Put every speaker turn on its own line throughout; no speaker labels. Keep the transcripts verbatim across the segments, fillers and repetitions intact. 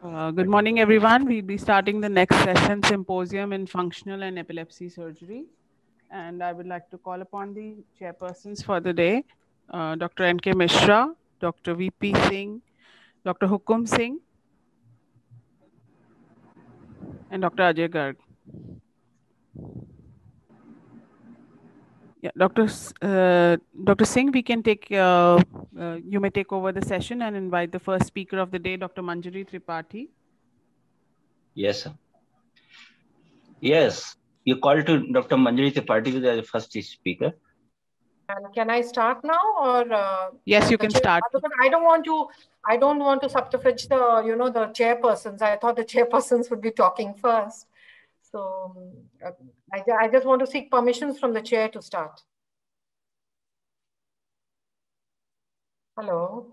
Uh, good morning, everyone. We'll be starting the next session, Symposium in Functional and Epilepsy Surgery. And I would like to call upon the chairpersons for the day, uh, Doctor N K Mishra, Doctor V P Singh, Doctor Hukum Singh, and Doctor Ajay Garg. Yeah, Doctor S- Uh, Doctor Singh, we can take, uh, uh, you may take over the session and invite the first speaker of the day, Doctor Manjari Tripathi.
Yes, sir. Yes, you call to Doctor Manjari Tripathi as the first speaker.
And can I start now, or uh,
yes, you can
chair,
start.
Because I don't want to, I don't want to subterfuge the, you know, the chairpersons. I thought the chairpersons would be talking first. So uh, I, I just want to seek permissions from the chair to start. Hello.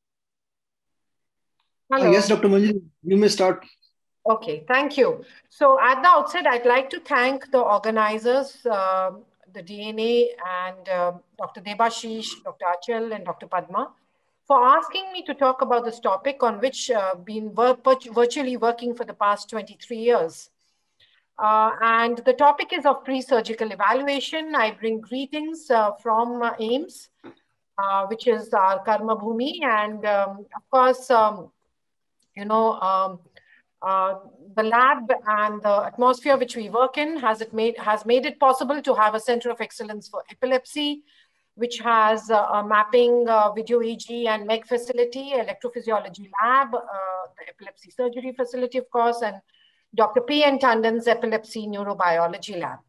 Hello. Uh, yes, Doctor Manjari, you may start.
Okay, thank you. So at the outset, I'd like to thank the organizers, uh, the D N A and uh, Doctor Debashish, Doctor Achal and Doctor Padma for asking me to talk about this topic on which I've uh, been virtually working for the past twenty-three years. Uh, and the topic is of pre-surgical evaluation. I bring greetings uh, from uh, AIIMS, uh, which is our Karma Bhumi. And um, of course, um, you know, um, Uh, the lab and the atmosphere which we work in has it made has made it possible to have a center of excellence for epilepsy, which has uh, a mapping, uh, video E G and M E G facility, electrophysiology lab, uh, the epilepsy surgery facility, of course, and Doctor P N Tandon's epilepsy neurobiology lab.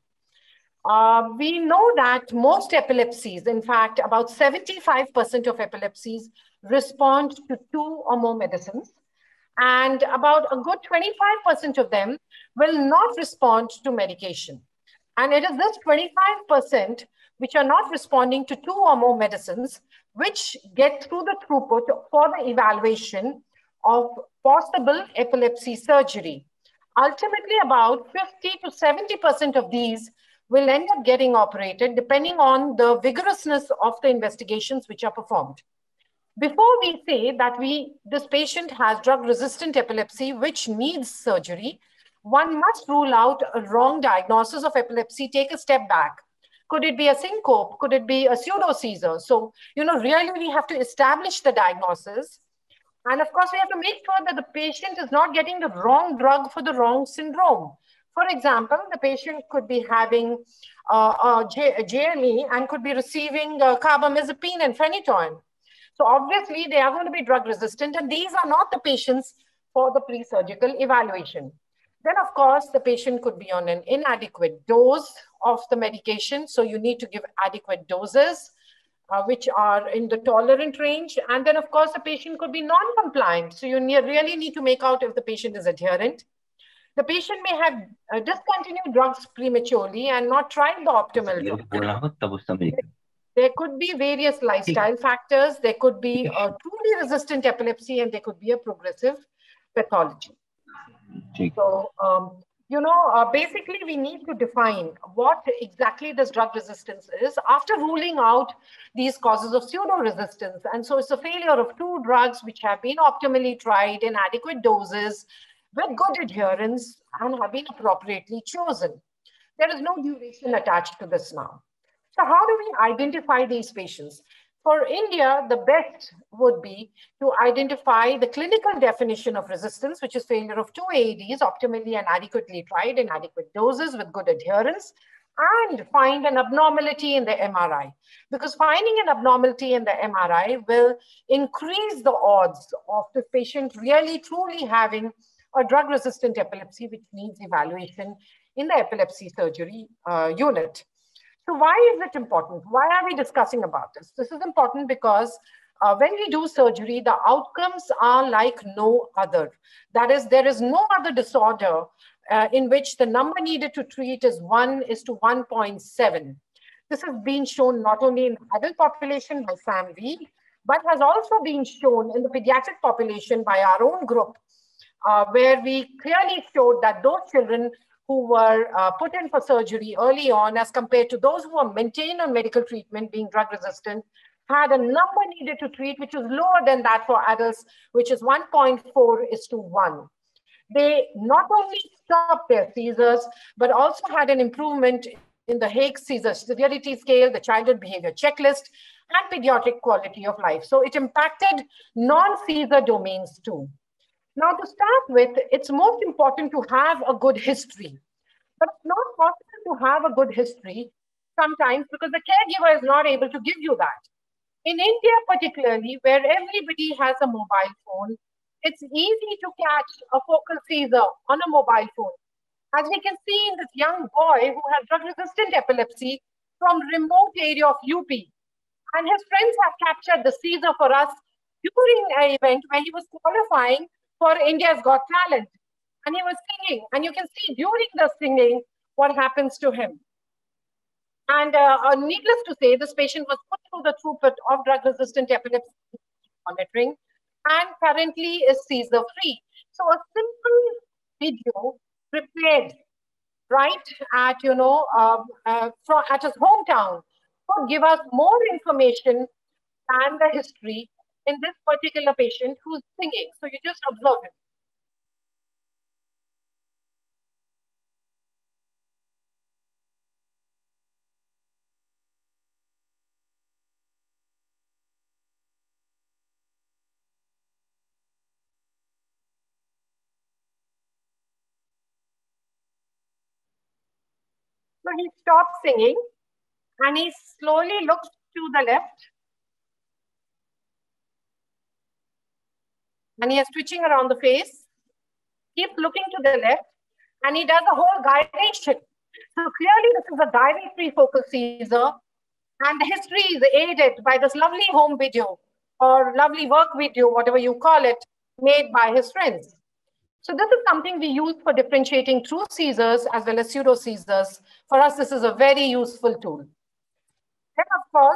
Uh, we know that most epilepsies, in fact, about seventy-five percent of epilepsies respond to two or more medicines. And about a good twenty-five percent of them will not respond to medication. And it is this twenty-five percent which are not responding to two or more medicines, which get through the throughput for the evaluation of possible epilepsy surgery. Ultimately, about fifty to seventy percent of these will end up getting operated depending on the vigorousness of the investigations which are performed. Before we say that we, this patient has drug-resistant epilepsy, which needs surgery, one must rule out a wrong diagnosis of epilepsy, take a step back. Could it be a syncope? Could it be a pseudo-seizure? So, you know, really we have to establish the diagnosis. And of course, we have to make sure that the patient is not getting the wrong drug for the wrong syndrome. For example, the patient could be having uh, a J L E and could be receiving uh, carbamazepine and phenytoin. So obviously they are going to be drug resistant, and these are not the patients for the pre-surgical evaluation. Then of course, the patient could be on an inadequate dose of the medication. So you need to give adequate doses, uh, which are in the tolerant range. And then of course, the patient could be non-compliant. So you really need to make out if the patient is adherent. The patient may have uh, discontinued drugs prematurely and not tried the optimal drug. There could be various lifestyle factors. There could be a truly resistant epilepsy, and there could be a progressive pathology. So, um, you know, uh, basically we need to define what exactly this drug resistance is after ruling out these causes of pseudo-resistance. And so it's a failure of two drugs which have been optimally tried in adequate doses with good adherence and have been appropriately chosen. There is no duration attached to this now. So how do we identify these patients? For India, the best would be to identify the clinical definition of resistance, which is failure of two A E Ds optimally and adequately tried in adequate doses with good adherence, and find an abnormality in the M R I. Because finding an abnormality in the M R I will increase the odds of the patient really truly having a drug-resistant epilepsy, which needs evaluation in the epilepsy surgery uh, unit. So why is it important? Why are we discussing about this? This is important because uh, when we do surgery, the outcomes are like no other. That is, there is no other disorder uh, in which the number needed to treat is one is to one point seven. This has been shown not only in the adult population by Sam Veig, but has also been shown in the pediatric population by our own group, uh, where we clearly showed that those children who were uh, put in for surgery early on as compared to those who were maintained on medical treatment being drug resistant had a number needed to treat, which was lower than that for adults, which is one point four is to one. They not only stopped their seizures, but also had an improvement in the Hague Seizure Severity Scale, the Childhood Behavior Checklist, and pediatric quality of life. So it impacted non-seizure domains too. Now, to start with, it's most important to have a good history. But it's not possible to have a good history sometimes because the caregiver is not able to give you that. In India particularly, where everybody has a mobile phone, it's easy to catch a focal seizure on a mobile phone. As we can see in this young boy who has drug-resistant epilepsy from remote area of U P. And his friends have captured the seizure for us during an event where he was qualifying for India's Got Talent. And he was singing. And you can see during the singing what happens to him. And uh, uh, needless to say, this patient was put through the throughput of drug-resistant epilepsy monitoring and currently is seizure-free. So a simple video prepared right at, you know, uh, uh, from, at his hometown would give us more information than the history in this particular patient who's singing. So you just observe him. So he stops singing and he slowly looks to the left. And he is twitching around the face. Keeps looking to the left and he does a whole gyration. So clearly this is a gyratory focal seizure and the history is aided by this lovely home video or lovely work video, whatever you call it, made by his friends. So this is something we use for differentiating true seizures as well as pseudo seizures. For us, this is a very useful tool. Then, of course,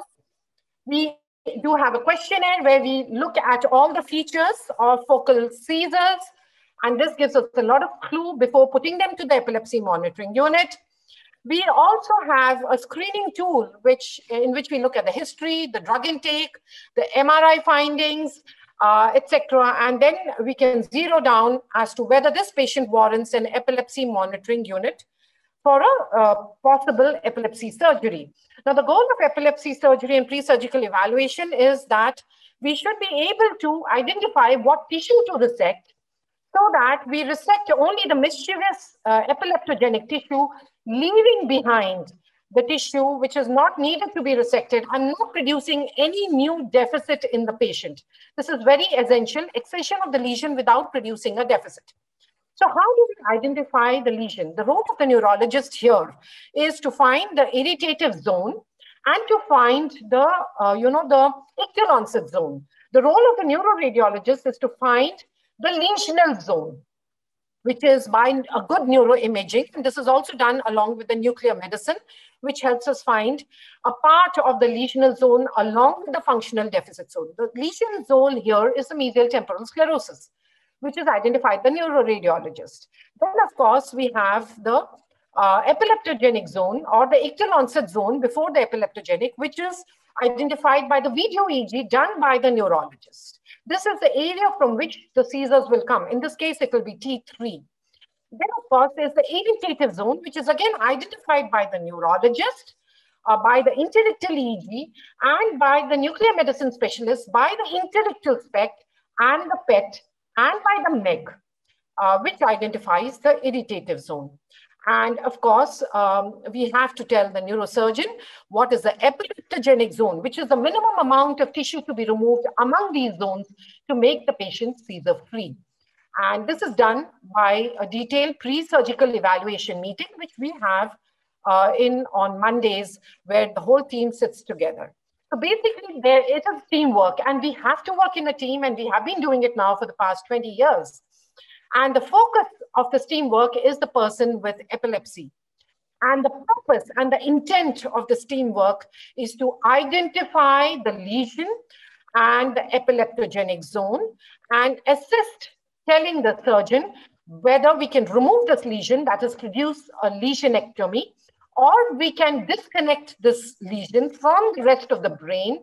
we do have a questionnaire where we look at all the features of focal seizures. And this gives us a lot of clue before putting them to the epilepsy monitoring unit. We also have a screening tool which, in which we look at the history, the drug intake, the M R I findings, uh, et cetera. And then we can zero down as to whether this patient warrants an epilepsy monitoring unit for a uh, possible epilepsy surgery. Now, the goal of epilepsy surgery and pre-surgical evaluation is that we should be able to identify what tissue to resect so that we resect only the mischievous uh, epileptogenic tissue, leaving behind the tissue which is not needed to be resected and not producing any new deficit in the patient. This is very essential, excision of the lesion without producing a deficit. So how do we identify the lesion? The role of the neurologist here is to find the irritative zone and to find the, uh, you know, the ictal onset zone. The role of the neuroradiologist is to find the lesional zone, which is by a good neuroimaging. And this is also done along with the nuclear medicine, which helps us find a part of the lesional zone along with the functional deficit zone. The lesion zone here is the medial temporal sclerosis, which is identified by the neuroradiologist. Then, of course, we have the uh, epileptogenic zone or the ictal onset zone before the epileptogenic, which is identified by the video E G done by the neurologist. This is the area from which the seizures will come. In this case, it will be T three. Then, of course, there's the irritative zone, which is again identified by the neurologist, uh, by the interictal E G, and by the nuclear medicine specialist, by the interictal spect and the P E T, and by the M E G, uh, which identifies the irritative zone. And of course, um, we have to tell the neurosurgeon what is the epileptogenic zone, which is the minimum amount of tissue to be removed among these zones to make the patient seizure-free. And this is done by a detailed pre-surgical evaluation meeting, which we have uh, in on Mondays, where the whole team sits together. So basically, there is a teamwork, and we have to work in a team, and we have been doing it now for the past twenty years. And the focus of this teamwork is the person with epilepsy. And the purpose and the intent of this teamwork is to identify the lesion and the epileptogenic zone and assist telling the surgeon whether we can remove this lesion, that is produce a lesionectomy, or we can disconnect this lesion from the rest of the brain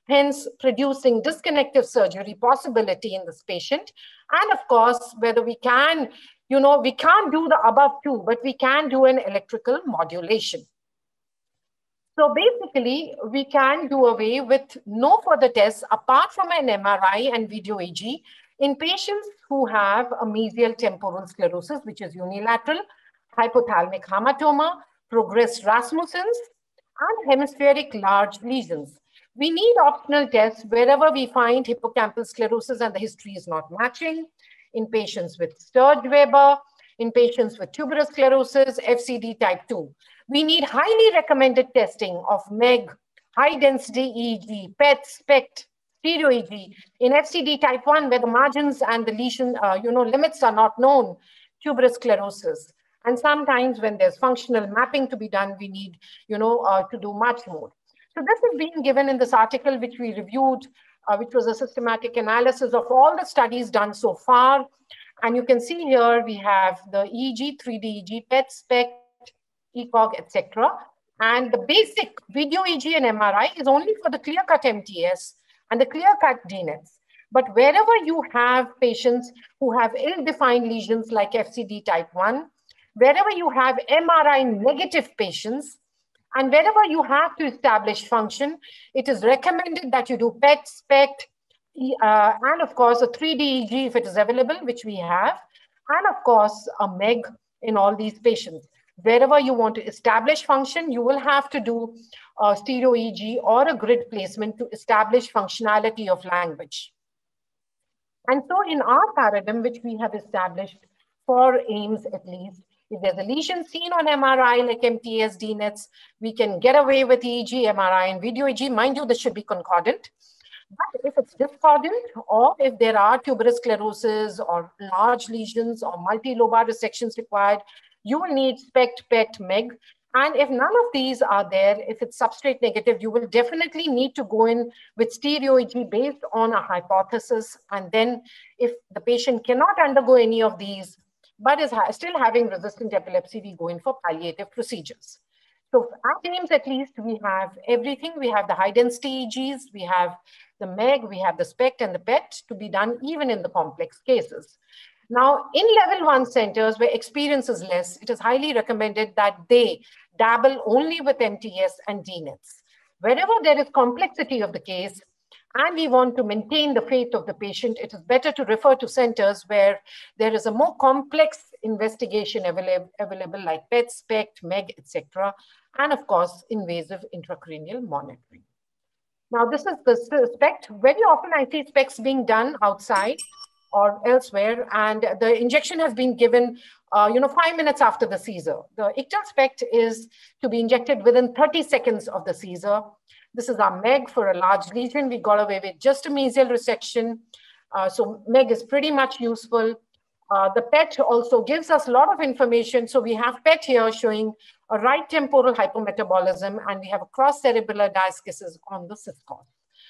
hence producing disconnective surgery possibility in this patient. And of course, whether we can, you know, we can't do the above two, but we can do an electrical modulation. So basically, we can do away with no further tests apart from an M R I and video E G in patients who have a mesial temporal sclerosis, which is unilateral, hypothalamic hamartoma, progressed Rasmussen's, and hemispheric large lesions. We need optional tests wherever we find hippocampal sclerosis and the history is not matching, in patients with Sturge-Weber, in patients with tuberous sclerosis, F C D type two. We need highly recommended testing of M E G, high-density E E G, P E T, SPECT, stereo E G in F C D type one, where the margins and the lesion, uh, you know, limits are not known, tuberous sclerosis. And sometimes when there's functional mapping to be done, we need, you know, uh, to do much more. So this is being given in this article, which we reviewed, uh, which was a systematic analysis of all the studies done so far. And you can see here, we have the E E G, three D E G, P E T, SPECT, E C O G, et cetera. And the basic video E G and M R I is only for the clear-cut M T S and the clear-cut D NETs. But wherever you have patients who have ill-defined lesions like F C D type one, wherever you have M R I negative patients, and wherever you have to establish function, it is recommended that you do P E T, SPECT, uh, and of course a three D E G if it is available, which we have, and of course a M E G in all these patients. Wherever you want to establish function, you will have to do a stereo E G or a grid placement to establish functionality of language. And so in our paradigm, which we have established for AIIMS at least, if there's a lesion seen on M R I like M T S, D NETs, we can get away with E E G, M R I, and video E G. Mind you, this should be concordant. But if it's discordant, or if there are tuberous sclerosis or large lesions or multi-lobar resections required, you will need SPECT, P E T, M E G. And if none of these are there, if it's substrate negative, you will definitely need to go in with stereo E G based on a hypothesis. And then if the patient cannot undergo any of these, but is ha still having resistant epilepsy, we go in for palliative procedures. So at AIIMS, at least, we have everything. We have the high density E Gs, we have the M E G, we have the SPECT and the P E T to be done even in the complex cases. Now, in level one centers where experience is less, it is highly recommended that they dabble only with M T S and D NETs. Wherever there is complexity of the case, and we want to maintain the faith of the patient, it is better to refer to centers where there is a more complex investigation available, available like P E T, SPECT, M E G, et cetera. And of course, invasive intracranial monitoring. Now, this is the SPECT. Very often I see SPECTs being done outside or elsewhere, and the injection has been given, uh, you know, five minutes after the seizure. The ictal SPECT is to be injected within thirty seconds of the seizure. This is our M E G for a large lesion. We got away with just a mesial resection. Uh, so M E G is pretty much useful. Uh, the P E T also gives us a lot of information. So we have P E T here showing a right temporal hypometabolism, and we have a cross-cerebellar diaschisis on the syscon.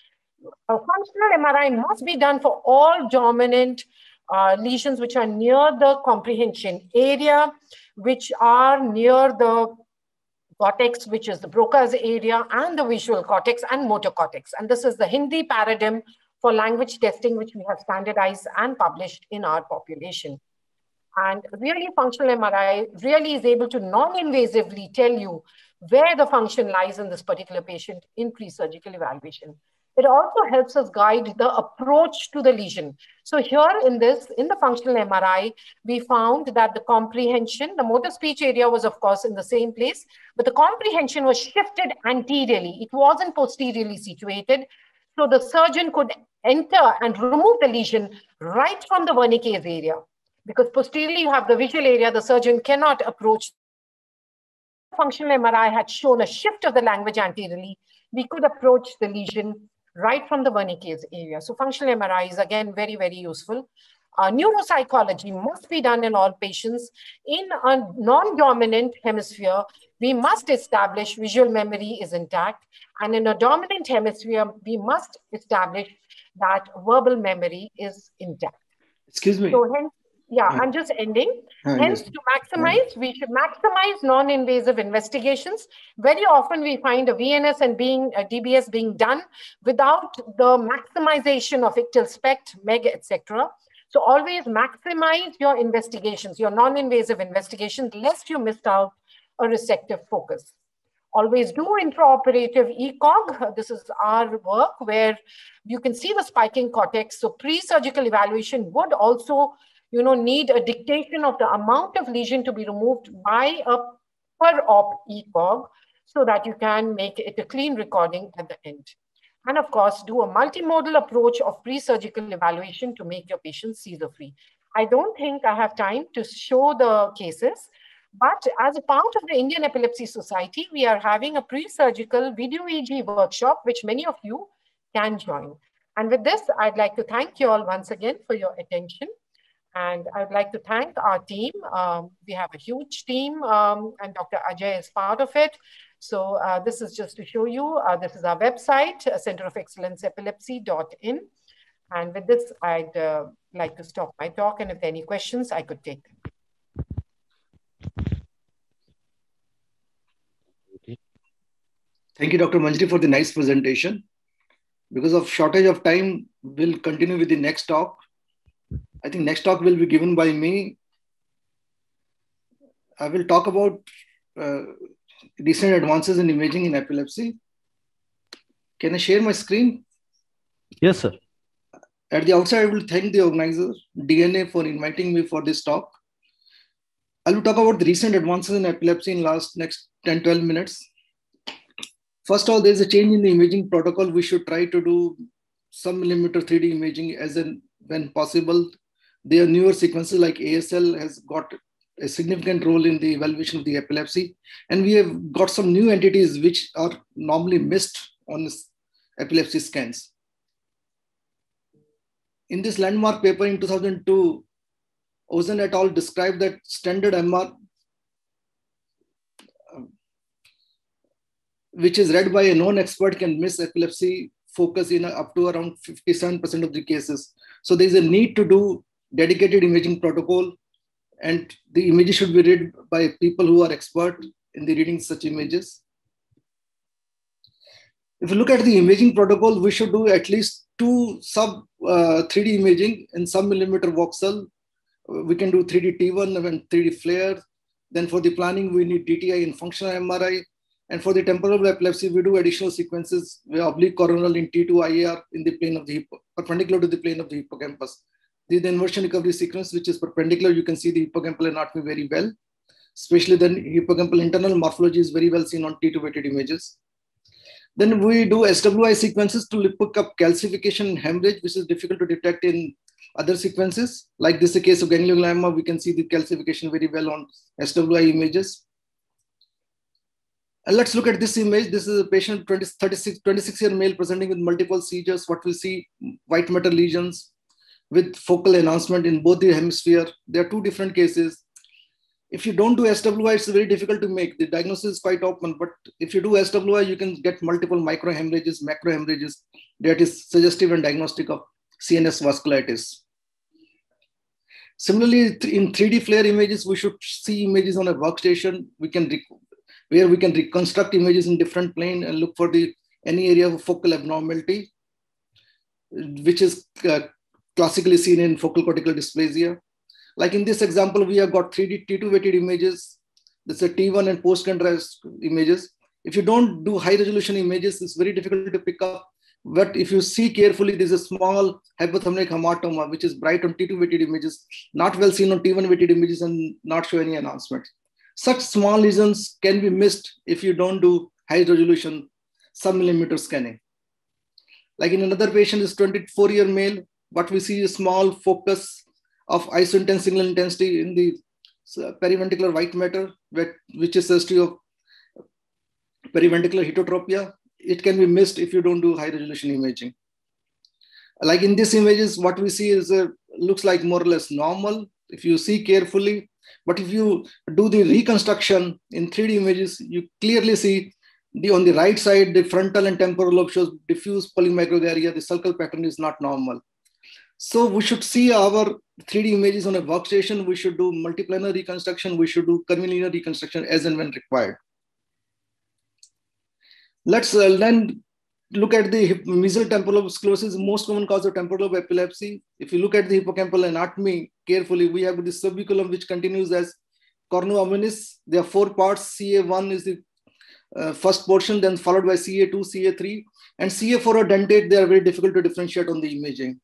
A functional M R I must be done for all dominant uh, lesions which are near the comprehension area, which are near the cortex, which is the Broca's area, and the visual cortex and motor cortex. And this is the Hindi paradigm for language testing, which we have standardized and published in our population. And really, functional M R I really is able to non-invasively tell you where the function lies in this particular patient in pre-surgical evaluation. It also helps us guide the approach to the lesion. So here in this, in the functional M R I, we found that the comprehension, the motor speech area was of course in the same place, but the comprehension was shifted anteriorly. It wasn't posteriorly situated. So the surgeon could enter and remove the lesion right from the Wernicke's area. Because posteriorly you have the visual area, the surgeon cannot approach. Functional M R I had shown a shift of the language anteriorly. We could approach the lesion right from the Wernicke's area. So functional M R I is again very, very useful. Uh, neuropsychology must be done in all patients. In a non-dominant hemisphere, we must establish visual memory is intact. And in a dominant hemisphere, we must establish that verbal memory is intact.
Excuse me.
So hence, Yeah,
Uh,
I'm just ending.
uh,
Hence,
yes.
to maximize, we should maximize non-invasive investigations. Very often we find a V N S and being a D B S being done without the maximization of ictal spect, meg, et cetera. So always maximize your investigations, your non-invasive investigations, lest you miss out a resective focus. Always do intraoperative E C O G. This is our work where you can see the spiking cortex. So pre-surgical evaluation would also, you know, need a dictation of the amount of lesion to be removed by a per op E C O G so that you can make it a clean recording at the end. And of course, do a multimodal approach of pre-surgical evaluation to make your patient seizure-free. I don't think I have time to show the cases, but as a part of the Indian Epilepsy Society, we are having a pre-surgical video E G workshop, which many of you can join. And with this, I'd like to thank you all once again for your attention. And I'd like to thank our team. Um, we have a huge team, um, and Doctor Ajay is part of it. So uh, this is just to show you, uh, this is our website, uh, Center of Excellence Epilepsy dot in. And with this, I'd uh, like to stop my talk. And if there are any questions, I could take them.
Thank you, Doctor Manjri, for the nice presentation. Because of shortage of time, we'll continue with the next talk. I think next talk will be given by me. I will talk about uh, recent advances in imaging in epilepsy. Can I share my screen?
Yes, sir.
At the outset, I will thank the organizer, D N A, for inviting me for this talk. I will talk about the recent advances in epilepsy in last next ten to twelve minutes. First of all, there's a change in the imaging protocol. We should try to do some millimeter three D imaging as in when possible. There are newer sequences like A S L has got a significant role in the evaluation of the epilepsy. And we have got some new entities which are normally missed on epilepsy scans. In this landmark paper in two thousand two, Ozen et al. Described that standard M R, which is read by a non-expert, can miss epilepsy focus in up to around fifty-seven percent of the cases. So there's a need to do dedicated imaging protocol, and the images should be read by people who are expert in the reading such images. If you look at the imaging protocol, we should do at least two sub uh, three D imaging in sub-millimeter voxel. We can do three D T one and three D FLAIR. Then for the planning, we need D T I and functional M R I. And for the temporal epilepsy, we do additional sequences with oblique coronal in T two I A R in the plane of the hippo, perpendicular to the plane of the hippocampus. This is the inversion recovery sequence, which is perpendicular. You can see the hippocampal anatomy very well, especially then hippocampal internal morphology is very well seen on T two weighted images. Then we do S W I sequences to look up calcification and hemorrhage, which is difficult to detect in other sequences. Like this is a case of ganglioma, we can see the calcification very well on S W I images. And let's look at this image. This is a patient, twenty, thirty-six, twenty-six year male presenting with multiple seizures. What we see, white matter lesions with focal enhancement in both the hemisphere. There are two different cases. If you don't do S W I, it's very difficult to make. The diagnosis is quite open, but if you do S W I, you can get multiple micro hemorrhages, macro hemorrhages that is suggestive and diagnostic of C N S vasculitis. Similarly, in three D FLAIR images, we should see images on a workstation. We can where we can reconstruct images in different plane and look for the any area of focal abnormality, which is uh, classically seen in focal cortical dysplasia. Like in this example, we have got three D T two weighted images. This is a T one and post-contrast images. If you don't do high resolution images, it's very difficult to pick up. But if you see carefully, there's a small hypothalamic hematoma, which is bright on T two weighted images, not well seen on T one weighted images and not show any enhancement. Such small lesions can be missed if you don't do high resolution sub-millimeter scanning. Like in another patient, is twenty-four year male, but we see a small focus of isointense signal intensity in the periventricular white matter, which is suggestive of periventricular heterotropia. It can be missed if you don't do high resolution imaging. Like in this images, what we see is a, looks like more or less normal if you see carefully. But if you do the reconstruction in three D images, you clearly see the on the right side, the frontal and temporal lobe shows diffuse polymicrogyria. The sulcal pattern is not normal. So we should see our three D images on a workstation. We should do multiplanar reconstruction. We should do curvilinear reconstruction as and when required. Let's uh, then look at the mesial temporal lobe sclerosis, most common cause of temporal lobe epilepsy. If you look at the hippocampal anatomy carefully, we have the subiculum, which continues as cornu hominis. There are four parts. C A one is the uh, first portion, then followed by C A two, C A three, and C A four are dentate. They are very difficult to differentiate on the imaging.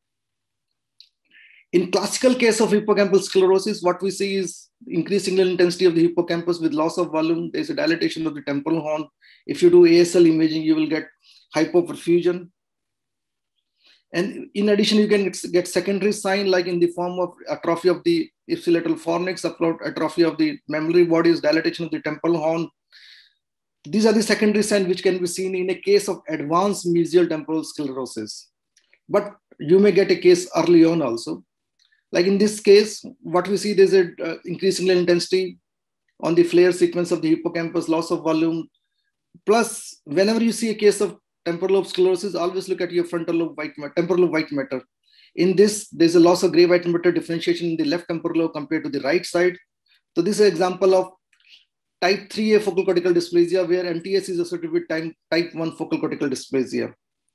In classical case of hippocampal sclerosis, what we see is increased signal intensity of the hippocampus with loss of volume. There's a dilatation of the temporal horn. If you do A S L imaging, you will get hypoperfusion. And in addition, you can get secondary sign like in the form of atrophy of the ipsilateral fornix, atrophy of the mammillary bodies, dilatation of the temporal horn. These are the secondary signs which can be seen in a case of advanced mesial temporal sclerosis. But you may get a case early on also. Like in this case, what we see, there's a uh, increased signal intensity on the flare sequence of the hippocampus, loss of volume. Plus, whenever you see a case of temporal lobe sclerosis, always look at your frontal lobe white matter, temporal lobe white matter. In this, there's a loss of gray white matter differentiation in the left temporal lobe compared to the right side. So this is an example of type three A focal cortical dysplasia, where M T S is associated with type one focal cortical dysplasia.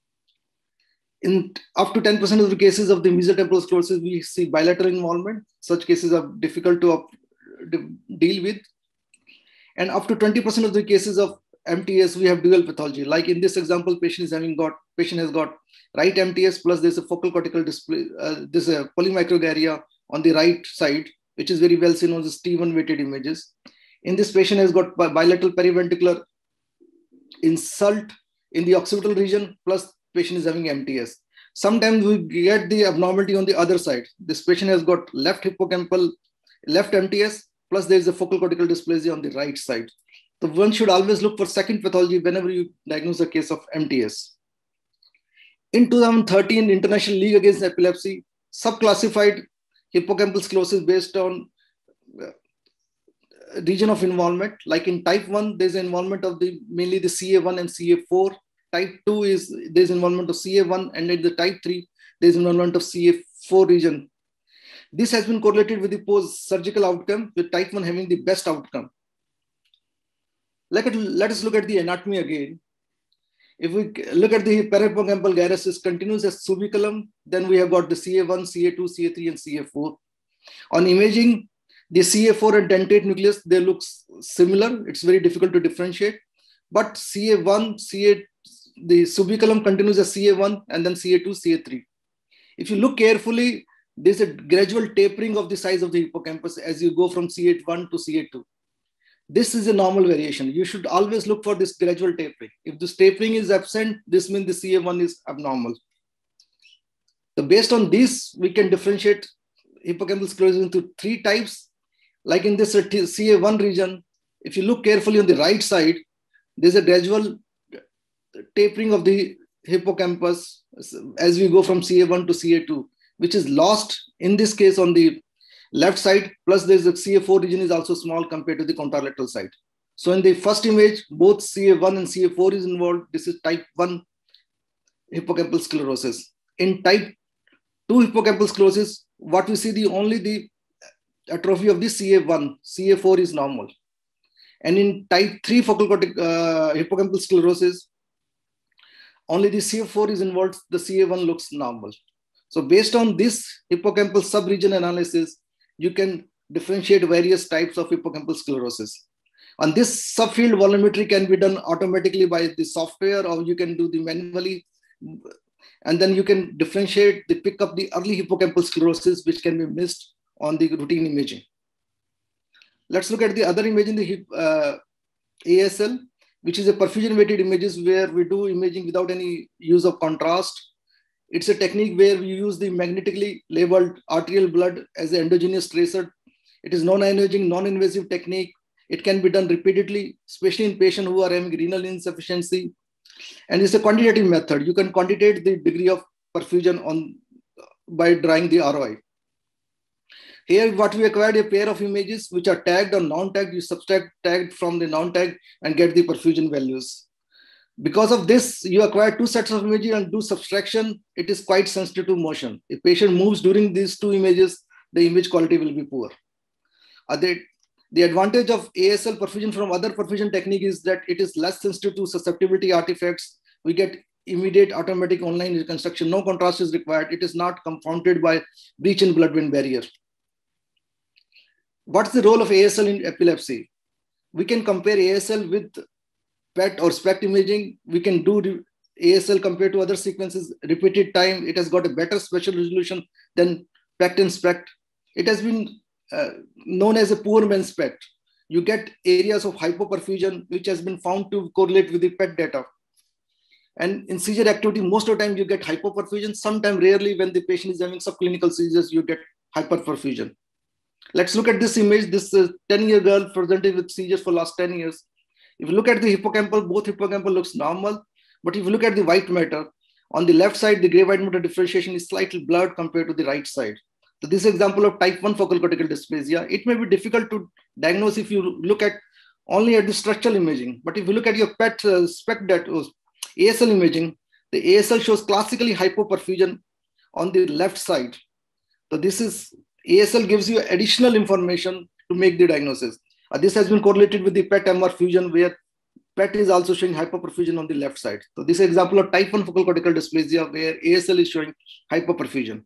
In up to ten percent of the cases of the mesial temporal sclerosis, we see bilateral involvement. Such cases are difficult to deal with. And up to twenty percent of the cases of M T S, we have dual pathology. Like in this example, patient is having got patient has got right M T S plus there's a focal cortical display. Uh, there's a polymicrogyria on the right side, which is very well seen on the T one weighted images. In this patient has got bilateral periventricular insult in the occipital region, plus patient is having M T S. Sometimes we get the abnormality on the other side. This patient has got left hippocampal, left M T S, plus there is a focal cortical dysplasia on the right side. So one should always look for second pathology whenever you diagnose a case of M T S. In two thousand thirteen, International League Against Epilepsy subclassified hippocampal sclerosis based on region of involvement. Like in type one, there's involvement of the mainly the C A one and C A four. Type two is there's involvement of C A one, and in the type three, there's involvement of C A four region. This has been correlated with the post-surgical outcome, with type one having the best outcome. Let, it, let us look at the anatomy again. If we look at the parahippocampal gyrus is continuous as subiculum, then we have got the C A one, C A two, C A three, and C A four. On imaging, the C A four and dentate nucleus, they look similar. It's very difficult to differentiate. But C A one, C A, the subiculum continues as C A one, and then C A two, C A three. If you look carefully, there's a gradual tapering of the size of the hippocampus as you go from C A one to C A two. This is a normal variation. You should always look for this gradual tapering. If this tapering is absent, this means the C A one is abnormal. So based on this, we can differentiate hippocampal sclerosis into three types. Like in this C A one region, if you look carefully on the right side, there's a gradual tapering of the hippocampus as we go from C A one to C A two, which is lost in this case on the left side, plus there's the C A four region is also small compared to the contralateral side. So in the first image, both C A one and C A four is involved. This is type one hippocampal sclerosis. In type two hippocampal sclerosis, what we see the only the atrophy of the C A one, C A four is normal. And in type three focal cortic, uh, hippocampal sclerosis, only the C A four is involved, the C A one looks normal. So based on this hippocampal subregion analysis, you can differentiate various types of hippocampal sclerosis. And this subfield volumetry can be done automatically by the software, or you can do the manually. And then you can differentiate, the pick up the early hippocampal sclerosis, which can be missed on the routine imaging. Let's look at the other image in the hip, uh, A S L, which is a perfusion weighted images where we do imaging without any use of contrast. It's a technique where we use the magnetically labeled arterial blood as an endogenous tracer. It is non-ionizing, non-invasive technique. It can be done repeatedly, especially in patients who are having renal insufficiency. And it's a quantitative method. You can quantitate the degree of perfusion on by drawing the R O I. Here, what we acquired a pair of images which are tagged or non-tagged. You subtract tagged from the non-tagged and get the perfusion values. Because of this, you acquire two sets of images and do subtraction. It is quite sensitive to motion. If patient moves during these two images, the image quality will be poor. Uh, the, the advantage of A S L perfusion from other perfusion technique is that it is less sensitive to susceptibility artifacts. We get immediate automatic online reconstruction. No contrast is required. It is not confounded by breach in blood-brain barrier. What's the role of A S L in epilepsy? We can compare A S L with P E T or SPECT imaging. We can do A S L compared to other sequences, repeated time. It has got a better spatial resolution than P E T and SPECT. It has been uh, known as a poor man's SPECT. You get areas of hypoperfusion, which has been found to correlate with the P E T data. And in seizure activity, most of the time you get hypoperfusion. Sometimes rarely when the patient is having subclinical seizures, you get hyperperfusion. Let's look at this image. This ten-year girl presented with seizures for last ten years. If you look at the hippocampal, both hippocampal looks normal. But if you look at the white matter, on the left side, the gray white matter differentiation is slightly blurred compared to the right side. So this is an example of type one focal cortical dysplasia. It may be difficult to diagnose if you look at only at the structural imaging. But if you look at your P E T, uh, SPECT data, A S L imaging, the A S L shows classically hypoperfusion on the left side. So this is, A S L gives you additional information to make the diagnosis. Uh, this has been correlated with the P E T M R fusion, where P E T is also showing hypoperfusion on the left side. So this is an example of type one focal cortical dysplasia, where A S L is showing hypoperfusion.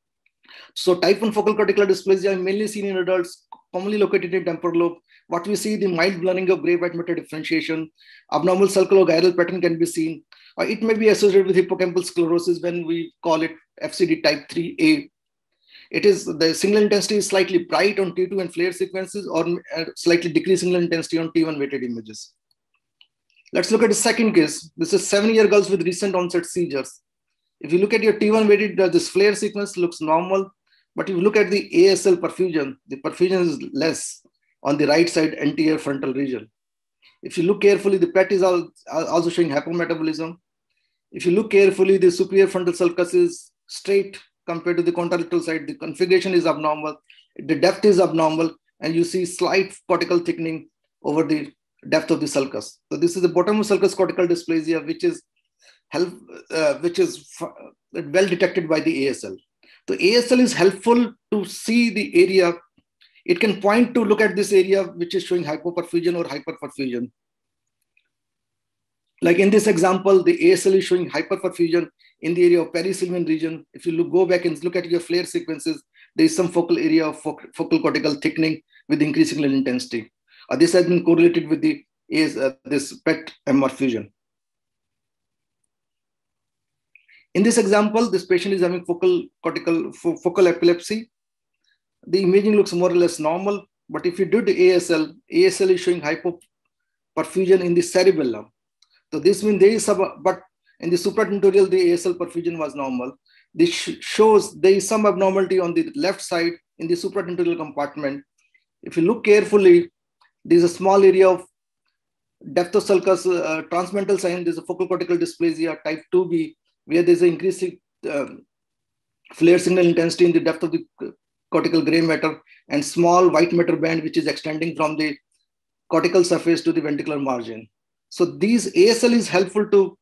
So type one focal cortical dysplasia mainly seen in adults, commonly located in temporal lobe. What we see, the mild blurring of gray white matter differentiation, abnormal sulculogyral pattern can be seen. Or it may be associated with hippocampal sclerosis when we call it F C D type three A. It is the single intensity is slightly bright on T two and flare sequences, or slightly decreased single intensity on T one weighted images. Let's look at the second case. This is seven-year girls with recent onset seizures. If you look at your T one weighted, uh, this flare sequence looks normal. But if you look at the A S L perfusion, the perfusion is less on the right side anterior frontal region. If you look carefully, the P E T is also showing hypometabolism. If you look carefully, the superior frontal sulcus is straight compared to the contralateral side. The configuration is abnormal, the depth is abnormal, and you see slight cortical thickening over the depth of the sulcus. So this is the bottom of sulcus cortical dysplasia, which is help, uh, which is well detected by the A S L. So A S L is helpful to see the area. It can point to look at this area which is showing hypoperfusion or hyperperfusion. Like in this example, the A S L is showing hyperperfusion in the area of perisylvian region. If you look, go back and look at your flare sequences, there is some focal area of focal cortical thickening with increasing intensity. Uh, this has been correlated with the uh, this P E T M R fusion. In this example, this patient is having focal cortical fo focal epilepsy. The imaging looks more or less normal, but if you did A S L, A S L is showing hypoperfusion in the cerebellum. So this means there is some, but in the supratentorial, the A S L perfusion was normal. This sh shows there is some abnormality on the left side in the supratentorial compartment. If you look carefully, there is a small area of depth of sulcus uh, transmental sign. There is a focal cortical dysplasia type two B, where there is an increasing uh, flare signal intensity in the depth of the cortical gray matter and small white matter band, which is extending from the cortical surface to the ventricular margin. So these A S L is helpful to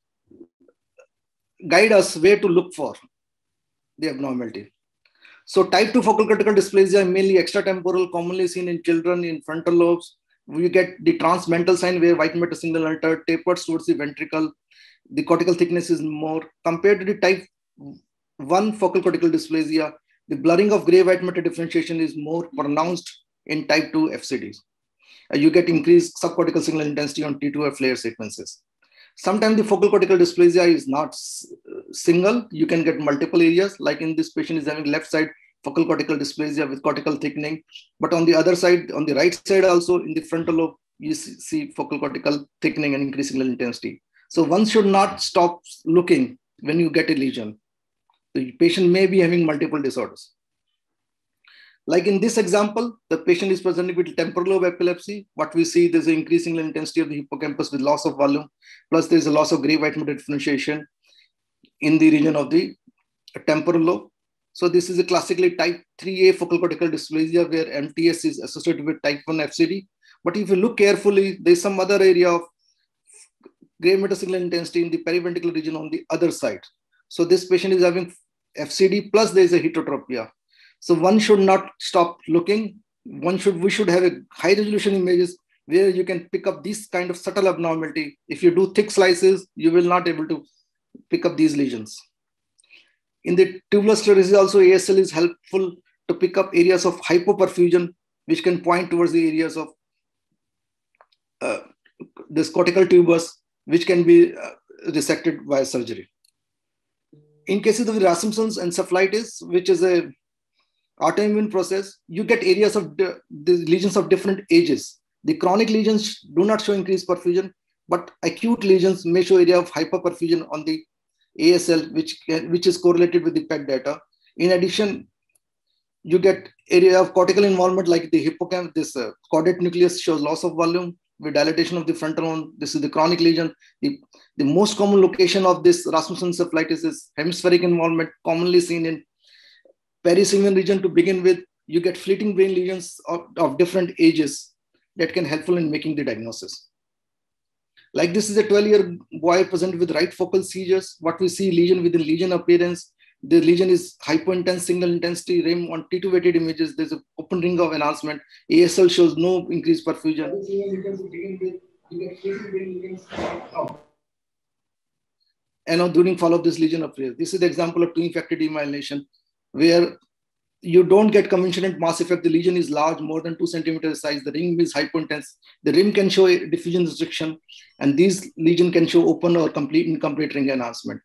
guide us where to look for the abnormality. So type two focal cortical dysplasia, mainly extratemporal, commonly seen in children in frontal lobes. We get the transmental sign where white matter signal altered, tapers towards the ventricle. The cortical thickness is more. Compared to the type one focal cortical dysplasia, the blurring of gray white matter differentiation is more pronounced in type two F C Ds. Uh, you get increased subcortical signal intensity on T two F flare sequences. Sometimes the focal cortical dysplasia is not single. You can get multiple areas, like in this patient is having left side focal cortical dysplasia with cortical thickening. But on the other side, on the right side also in the frontal lobe, you see focal cortical thickening and increasing intensity. So one should not stop looking when you get a lesion. The patient may be having multiple disorders. Like in this example, the patient is presenting with temporal lobe epilepsy. What we see, there's an increasing intensity of the hippocampus with loss of volume, plus there's a loss of gray white matter differentiation in the region of the temporal lobe. So this is a classically type three A focal cortical dysplasia where M T S is associated with type one F C D. But if you look carefully, there's some other area of gray matter signal intensity in the periventricular region on the other side. So this patient is having F C D plus there is a heterotropia. So one should not stop looking. One should, we should have a high resolution images where you can pick up this kind of subtle abnormality. If you do thick slices, you will not able to pick up these lesions. In the tubular sclerosis also, A S L is helpful to pick up areas of hypoperfusion, which can point towards the areas of uh, this cortical tubers, which can be uh, resected by surgery. In cases of Rasmussen's encephalitis, which is a autoimmune process, you get areas of the, the lesions of different ages. The chronic lesions do not show increased perfusion, but acute lesions may show area of hyperperfusion on the A S L, which, can, which is correlated with the P E T data. In addition, you get area of cortical involvement like the hippocampus. This uh, caudate nucleus shows loss of volume with dilatation of the frontal bone. This is the chronic lesion. The, the most common location of this Rasmussen encephalitis is hemispheric involvement, commonly seen in pericyclian region to begin with. You get fleeting brain lesions of, of different ages that can helpful in making the diagnosis. Like this is a twelve-year boy presented with right focal seizures. What we see lesion within lesion appearance. The lesion is hypointense signal intensity rim on T two weighted images. There's an open ring of enhancement. A S L shows no increased perfusion. And now during follow-up, this lesion appears. This is the example of two-infected demyelination, where you don't get conventional mass effect. The lesion is large, more than two centimeters size. The ring is hypointense. The rim can show a diffusion restriction, and these lesion can show open or complete incomplete ring enhancement.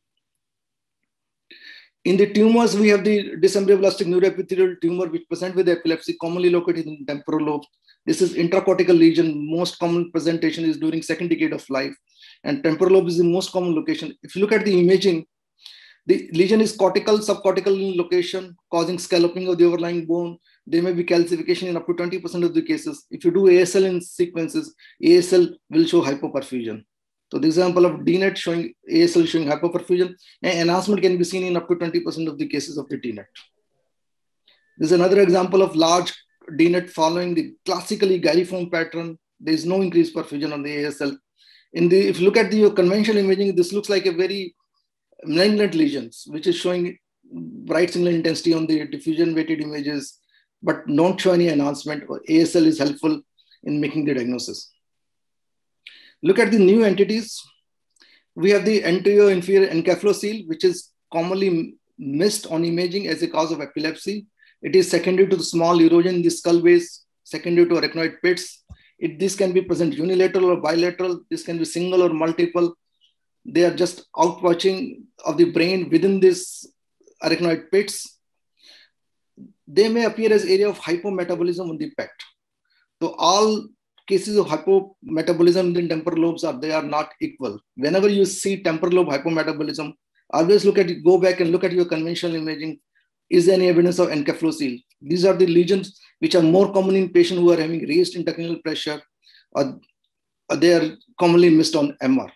In the tumors, we have the disembryoblastic neuroepithelial tumor, which present with epilepsy, commonly located in the temporal lobe. This is intracortical lesion. Most common presentation is during second decade of life, and temporal lobe is the most common location. If you look at the imaging, the lesion is cortical, subcortical in location, causing scalloping of the overlying bone. There may be calcification in up to twenty percent of the cases. If you do A S L in sequences, A S L will show hypoperfusion. So the example of D NET showing A S L showing hypoperfusion, and enhancement can be seen in up to twenty percent of the cases of the D NET. This is another example of large D NET following the classically gyriform pattern. There is no increased perfusion on the A S L. In the, if you look at the conventional imaging, this looks like a very malignant lesions, which is showing bright signal intensity on the diffusion weighted images, but don't show any enhancement. A S L is helpful in making the diagnosis. Look at the new entities. We have the anterior inferior encephalocele, which is commonly missed on imaging as a cause of epilepsy. It is secondary to the small erosion in the skull base, secondary to arachnoid pits. It, this can be present unilateral or bilateral. This can be single or multiple. They are just outwatching of the brain within this arachnoid pits. They may appear as area of hypometabolism on the P E T. So all cases of hypometabolism in temporal lobes are, they are not equal. Whenever you see temporal lobe hypometabolism, always look at it, go back and look at your conventional imaging. Is there any evidence of encephalocele? These are the lesions which are more common in patients who are having raised intracranial pressure, or, or they are commonly missed on M R.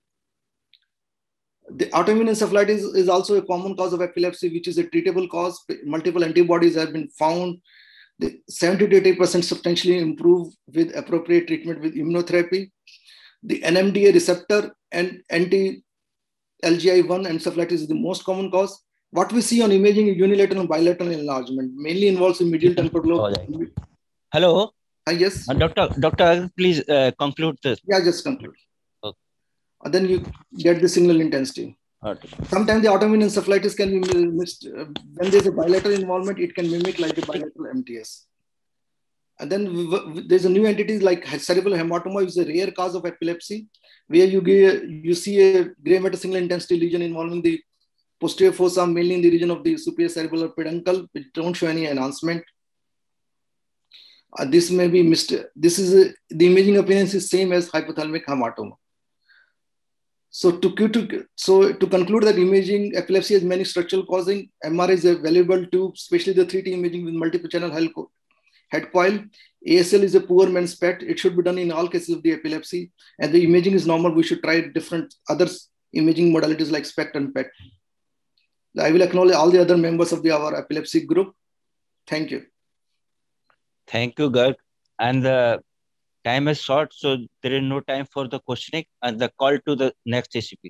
The autoimmune encephalitis is also a common cause of epilepsy, which is a treatable cause. Multiple antibodies have been found. The seventy to eighty percent substantially improve with appropriate treatment with immunotherapy. The N M D A receptor and anti-L G I one encephalitis is the most common cause. What we see on imaging is unilateral and bilateral enlargement, mainly involves the medial temporal lobe.
Hello.
Uh, yes.
Uh, Doctor, Doctor, please uh, conclude this.
Yeah, just conclude.
Okay.
And then you get the signal intensity.
Okay.
Sometimes the autoimmune encephalitis can be missed. Uh, when there's a bilateral involvement, it can mimic like the bilateral M T S. And then there's a new entity like cerebral hematoma, which is a rare cause of epilepsy, where you get, you see a gray matter single intensity lesion involving the posterior fossa, mainly in the region of the superior cerebral peduncle, which don't show any enhancement. Uh, this may be missed. This is a, the imaging appearance is same as hypothalamic hematoma. So to, to, so to conclude that imaging epilepsy has many structural causing, M R I is a valuable tool, especially the three D imaging with multiple channel head coil. A S L is a poor man's P E T. It should be done in all cases of the epilepsy. And the imaging is normal. We should try different other imaging modalities like S P E C T and P E T. I will acknowledge all the other members of the our epilepsy group. Thank you.
Thank you, Garg. And the time is short, so there is no time for the questioning and the call to the next A C P.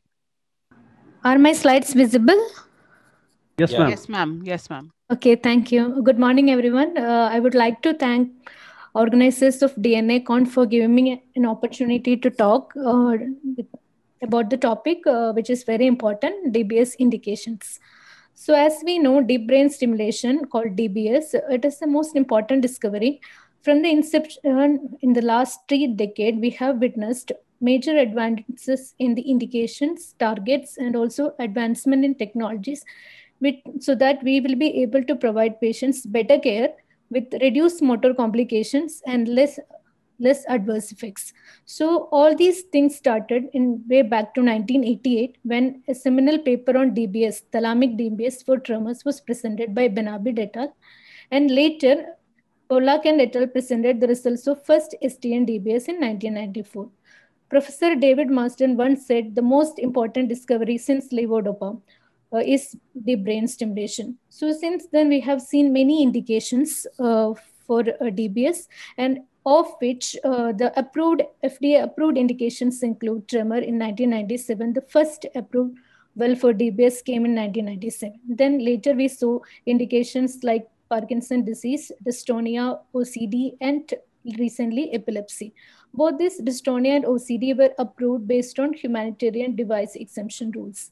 Are my slides visible?
Yes,
Yeah.
ma'am.
Yes, ma'am. Yes, ma'am.
Okay, thank you. Good morning, everyone. Uh, I would like to thank organizers of D N A Con for giving me an opportunity to talk uh, about the topic, uh, which is very important, D B S indications. So as we know, deep brain stimulation, called D B S, it is the most important discovery. From the inception in the last three decades, we have witnessed major advances in the indications, targets, and also advancement in technologies, with, so that we will be able to provide patients better care with reduced motor complications and less less adverse effects. So all these things started in way back to nineteen eighty-eight, when a seminal paper on D B S, thalamic D B S for tremors, was presented by Benabid et al. And later, Polak and et al. Presented the results of first S T N D B S in nineteen ninety-four. Professor David Marsden once said the most important discovery since levodopa uh, is the brain stimulation. So since then, we have seen many indications uh, for uh, D B S, and of which uh, the approved F D A approved indications include tremor in nineteen ninety-seven. The first approved well for D B S came in nineteen ninety-seven. Then later we saw indications like Parkinson's disease, dystonia, O C D, and recently epilepsy. Both this dystonia and O C D were approved based on humanitarian device exemption rules.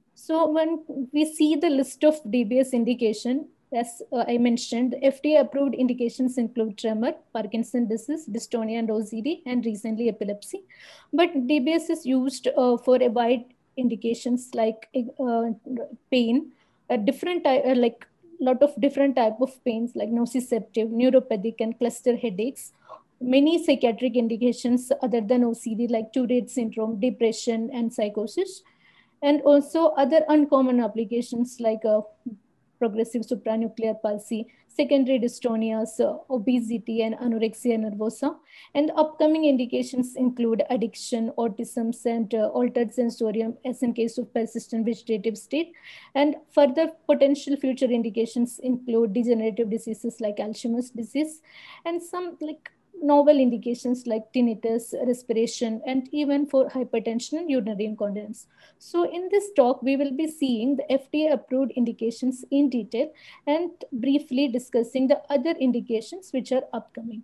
So when we see the list of D B S indication, as uh, I mentioned, the F D A approved indications include tremor, Parkinson's disease, dystonia and O C D, and recently epilepsy. But D B S is used uh, for a wide indications like uh, pain, a different type, uh, like lot of different type of pains like nociceptive, neuropathic, and cluster headaches. Many psychiatric indications other than O C D like Tourette syndrome, depression, and psychosis. And also other uncommon applications like uh, progressive supranuclear palsy, secondary dystonias, uh, obesity, and anorexia nervosa. And upcoming indications include addiction, autism, and uh, altered sensorium, as in case of persistent vegetative state. And further potential future indications include degenerative diseases like Alzheimer's disease, and some like novel indications like tinnitus, respiration, and even for hypertension and urinary incontinence. So in this talk, we will be seeing the F D A approved indications in detail and briefly discussing the other indications which are upcoming.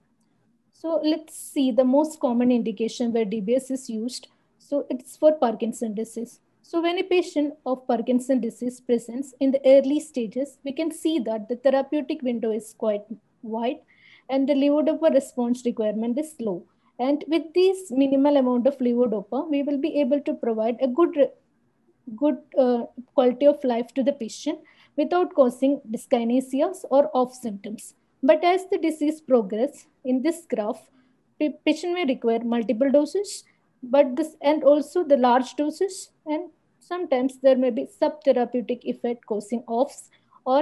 So let's see the most common indication where D B S is used. So it's for Parkinson's disease. So when a patient of Parkinson's disease presents in the early stages, we can see that the therapeutic window is quite wide and the levodopa response requirement is low. And with this minimal amount of levodopa, we will be able to provide a good, good uh, quality of life to the patient without causing dyskinesias or off symptoms. But as the disease progresses, in this graph, patient may require multiple doses, but this and also the large doses, and sometimes there may be subtherapeutic effect causing offs, or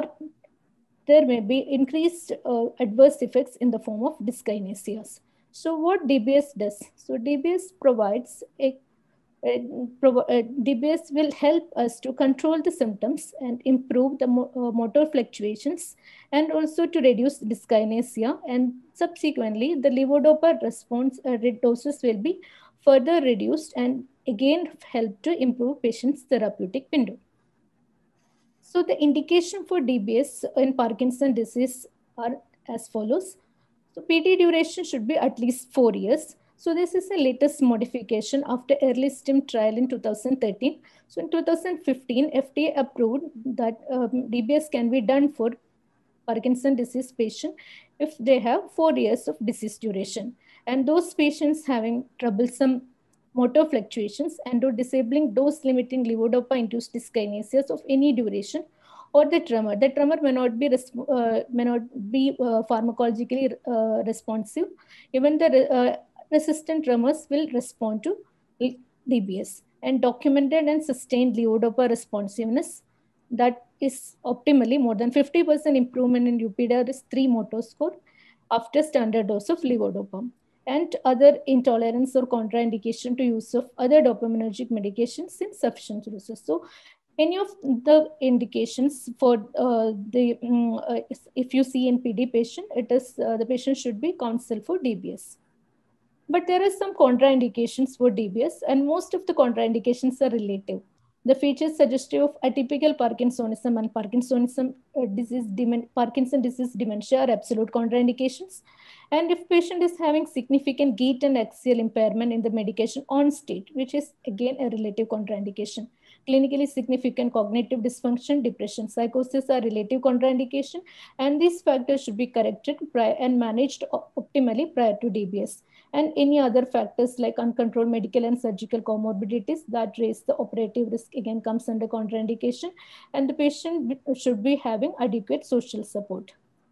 there may be increased uh, adverse effects in the form of dyskinesias. So what D B S does? So D B S provides a, a, a D B S will help us to control the symptoms and improve the mo uh, motor fluctuations, and also to reduce dyskinesia, and subsequently the levodopa response uh, doses will be further reduced and again help to improve patient's therapeutic window. So the indication for D B S in Parkinson's disease are as follows. So P T duration should be at least four years. So this is a latest modification after early STIM trial in two thousand thirteen. So in two thousand fifteen, F D A approved that um, D B S can be done for Parkinson's disease patient if they have four years of disease duration. And those patients having troublesome motor fluctuations and or disabling dose-limiting levodopa-induced dyskinesias of any duration, or the tremor. The tremor may not be uh, may not be uh, pharmacologically uh, responsive. Even the uh, resistant tremors will respond to D B S. And documented and sustained levodopa responsiveness, that is optimally more than fifty percent improvement in U P D A R is three motor score after standard dose of levodopa. And other intolerance or contraindication to use of other dopaminergic medications in sufficient doses. So any of the indications for uh, the, um, uh, if you see in P D patient, it is uh, the patient should be counseled for D B S. But there are some contraindications for D B S, and most of the contraindications are relative. The features suggestive of atypical Parkinsonism and Parkinsonism uh, disease, Parkinson disease dementia are absolute contraindications. And if patient is having significant gait and axial impairment in the medication on state, which is again a relative contraindication. Clinically significant cognitive dysfunction, depression, psychosis are relative contraindication, and these factors should be corrected prior and managed optimally prior to D B S. And any other factors like uncontrolled medical and surgical comorbidities that raise the operative risk again comes under contraindication, and the patient should be having adequate social support.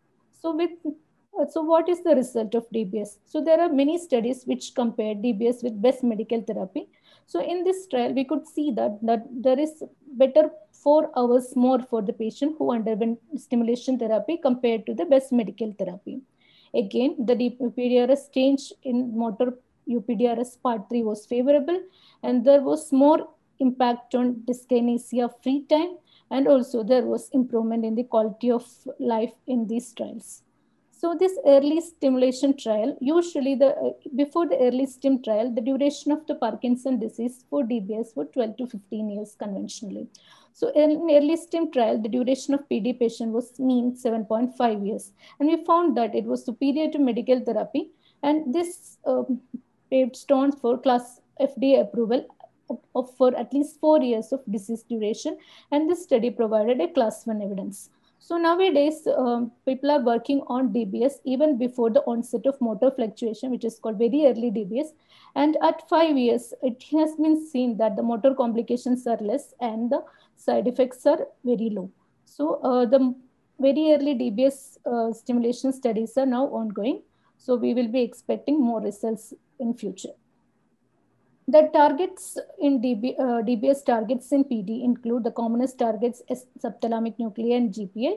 So with so what is the result of D B S? So there are many studies which compare D B S with best medical therapy. So in this trial, we could see that, that there is better four hours more for the patient who underwent stimulation therapy compared to the best medical therapy. Again, the U P D R S change in motor U P D R S part three was favorable, and there was more impact on dyskinesia free time, and also there was improvement in the quality of life in these trials. So this early stimulation trial, usually the uh, before the early stim trial, the duration of the Parkinson disease for D B S was twelve to fifteen years conventionally. So in early stim trial, the duration of P D patient was mean seven point five years. And we found that it was superior to medical therapy. And this um, paved stones for class F D A approval of, for at least four years of disease duration. And this study provided a class one evidence. So nowadays, um, people are working on D B S even before the onset of motor fluctuation, which is called very early D B S. And at five years, it has been seen that the motor complications are less and the side effects are very low. So uh, the very early D B S uh, stimulation studies are now ongoing. So we will be expecting more results in future. The targets in D B, uh, D B S targets in P D include the commonest targets as subthalamic nuclei and G P A.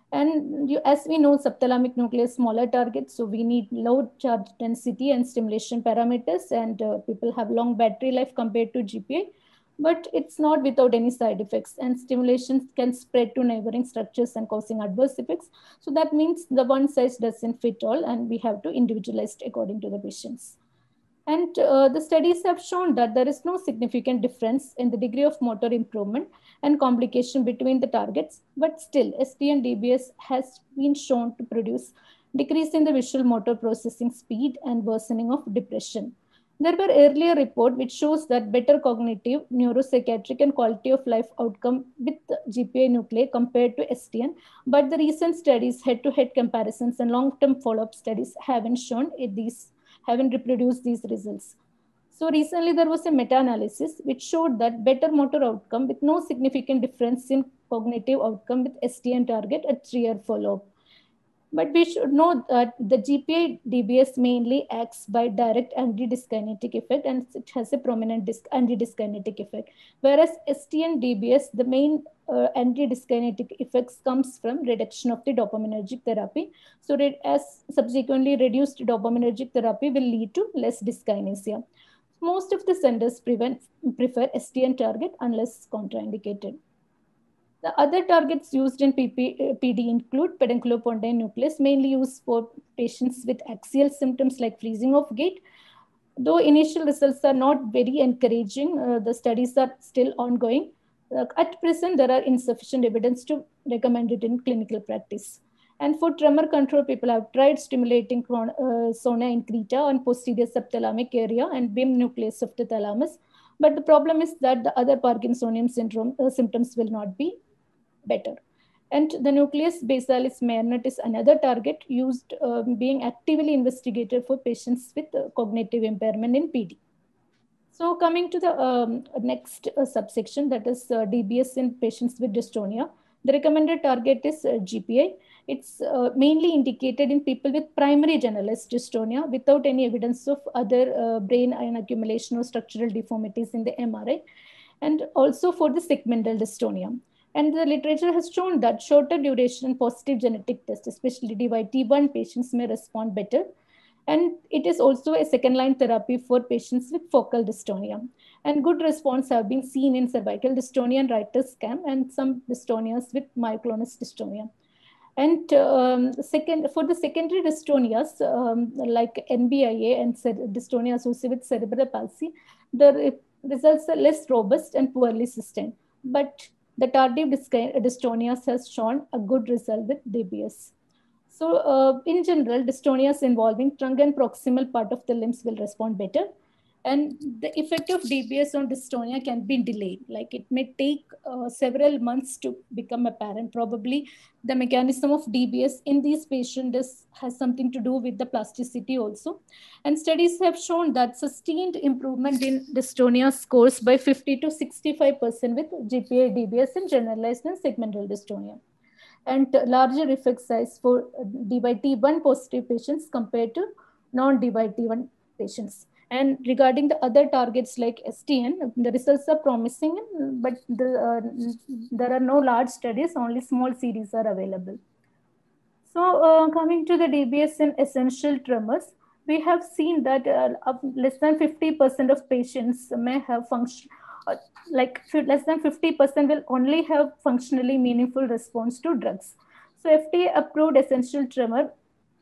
And you, as we know, subthalamic nuclei is smaller targets, so we need low charge density and stimulation parameters, and uh, people have long battery life compared to G P A. But it's not without any side effects, and stimulation can spread to neighboring structures and causing adverse effects. So that means the one size doesn't fit all, and we have to individualize it according to the patients. And uh, the studies have shown that there is no significant difference in the degree of motor improvement and complication between the targets, but still S D and D B S has been shown to produce decrease in the visual motor processing speed and worsening of depression. There were earlier reports which shows that better cognitive, neuropsychiatric and quality of life outcome with G P A nuclei compared to S D N, but the recent studies, head-to-head comparisons and long-term follow-up studies haven't shown these haven't reproduced these results. So recently there was a meta-analysis which showed that better motor outcome with no significant difference in cognitive outcome with S D N target at three-year follow-up. But we should know that the G P A D B S mainly acts by direct anti-dyskinetic effect, and it has a prominent anti-dyskinetic effect. Whereas S D N D B S, the main uh, anti-dyskinetic effects comes from reduction of the dopaminergic therapy. So as subsequently reduced dopaminergic therapy will lead to less dyskinesia. Most of the centers prevent, prefer S D N target unless contraindicated. The other targets used in P D include pedunculopontine nucleus, mainly used for patients with axial symptoms like freezing of gait. Though initial results are not very encouraging, uh, the studies are still ongoing. Uh, at present, there are insufficient evidence to recommend it in clinical practice. And for tremor control, people have tried stimulating uh, sona increta on posterior subthalamic area and B I M nucleus of the thalamus. But the problem is that the other Parkinsonian syndrome uh, symptoms will not be better. And the nucleus basalis marinate is another target used uh, being actively investigated for patients with uh, cognitive impairment in P D. So coming to the um, next uh, subsection, that is uh, D B S in patients with dystonia. The recommended target is uh, G P A. It's uh, mainly indicated in people with primary generalized dystonia without any evidence of other uh, brain ion accumulation or structural deformities in the M R I, and also for the segmental dystonia. And the literature has shown that shorter duration and positive genetic tests, especially D Y T one patients, may respond better. And it is also a second line therapy for patients with focal dystonia. And good response have been seen in cervical dystonia and writer's cramp and some dystonias with myoclonus dystonia. And um, second, for the secondary dystonias, um, like N B I A and dystonia associated with cerebral palsy, the results are less robust and poorly sustained. But the tardive dystonias has shown a good result with D B S. So uh, in general, dystonias involving trunk and proximal part of the limbs will respond better. And the effect of D B S on dystonia can be delayed. Like it may take uh, several months to become apparent. Probably the mechanism of D B S in these patients is, has something to do with the plasticity also. And studies have shown that sustained improvement in dystonia scores by fifty to sixty-five percent with G P A D B S in generalized and segmental dystonia, and larger effect size for D Y T one positive patients compared to non-D Y T one patients. And regarding the other targets like S T N, the results are promising, but the, uh, there are no large studies, only small series are available. So uh, coming to the D B S in essential tremors, we have seen that uh, less than fifty percent of patients may have function, uh, like less than fifty percent will only have functionally meaningful response to drugs. So F D A approved essential tremor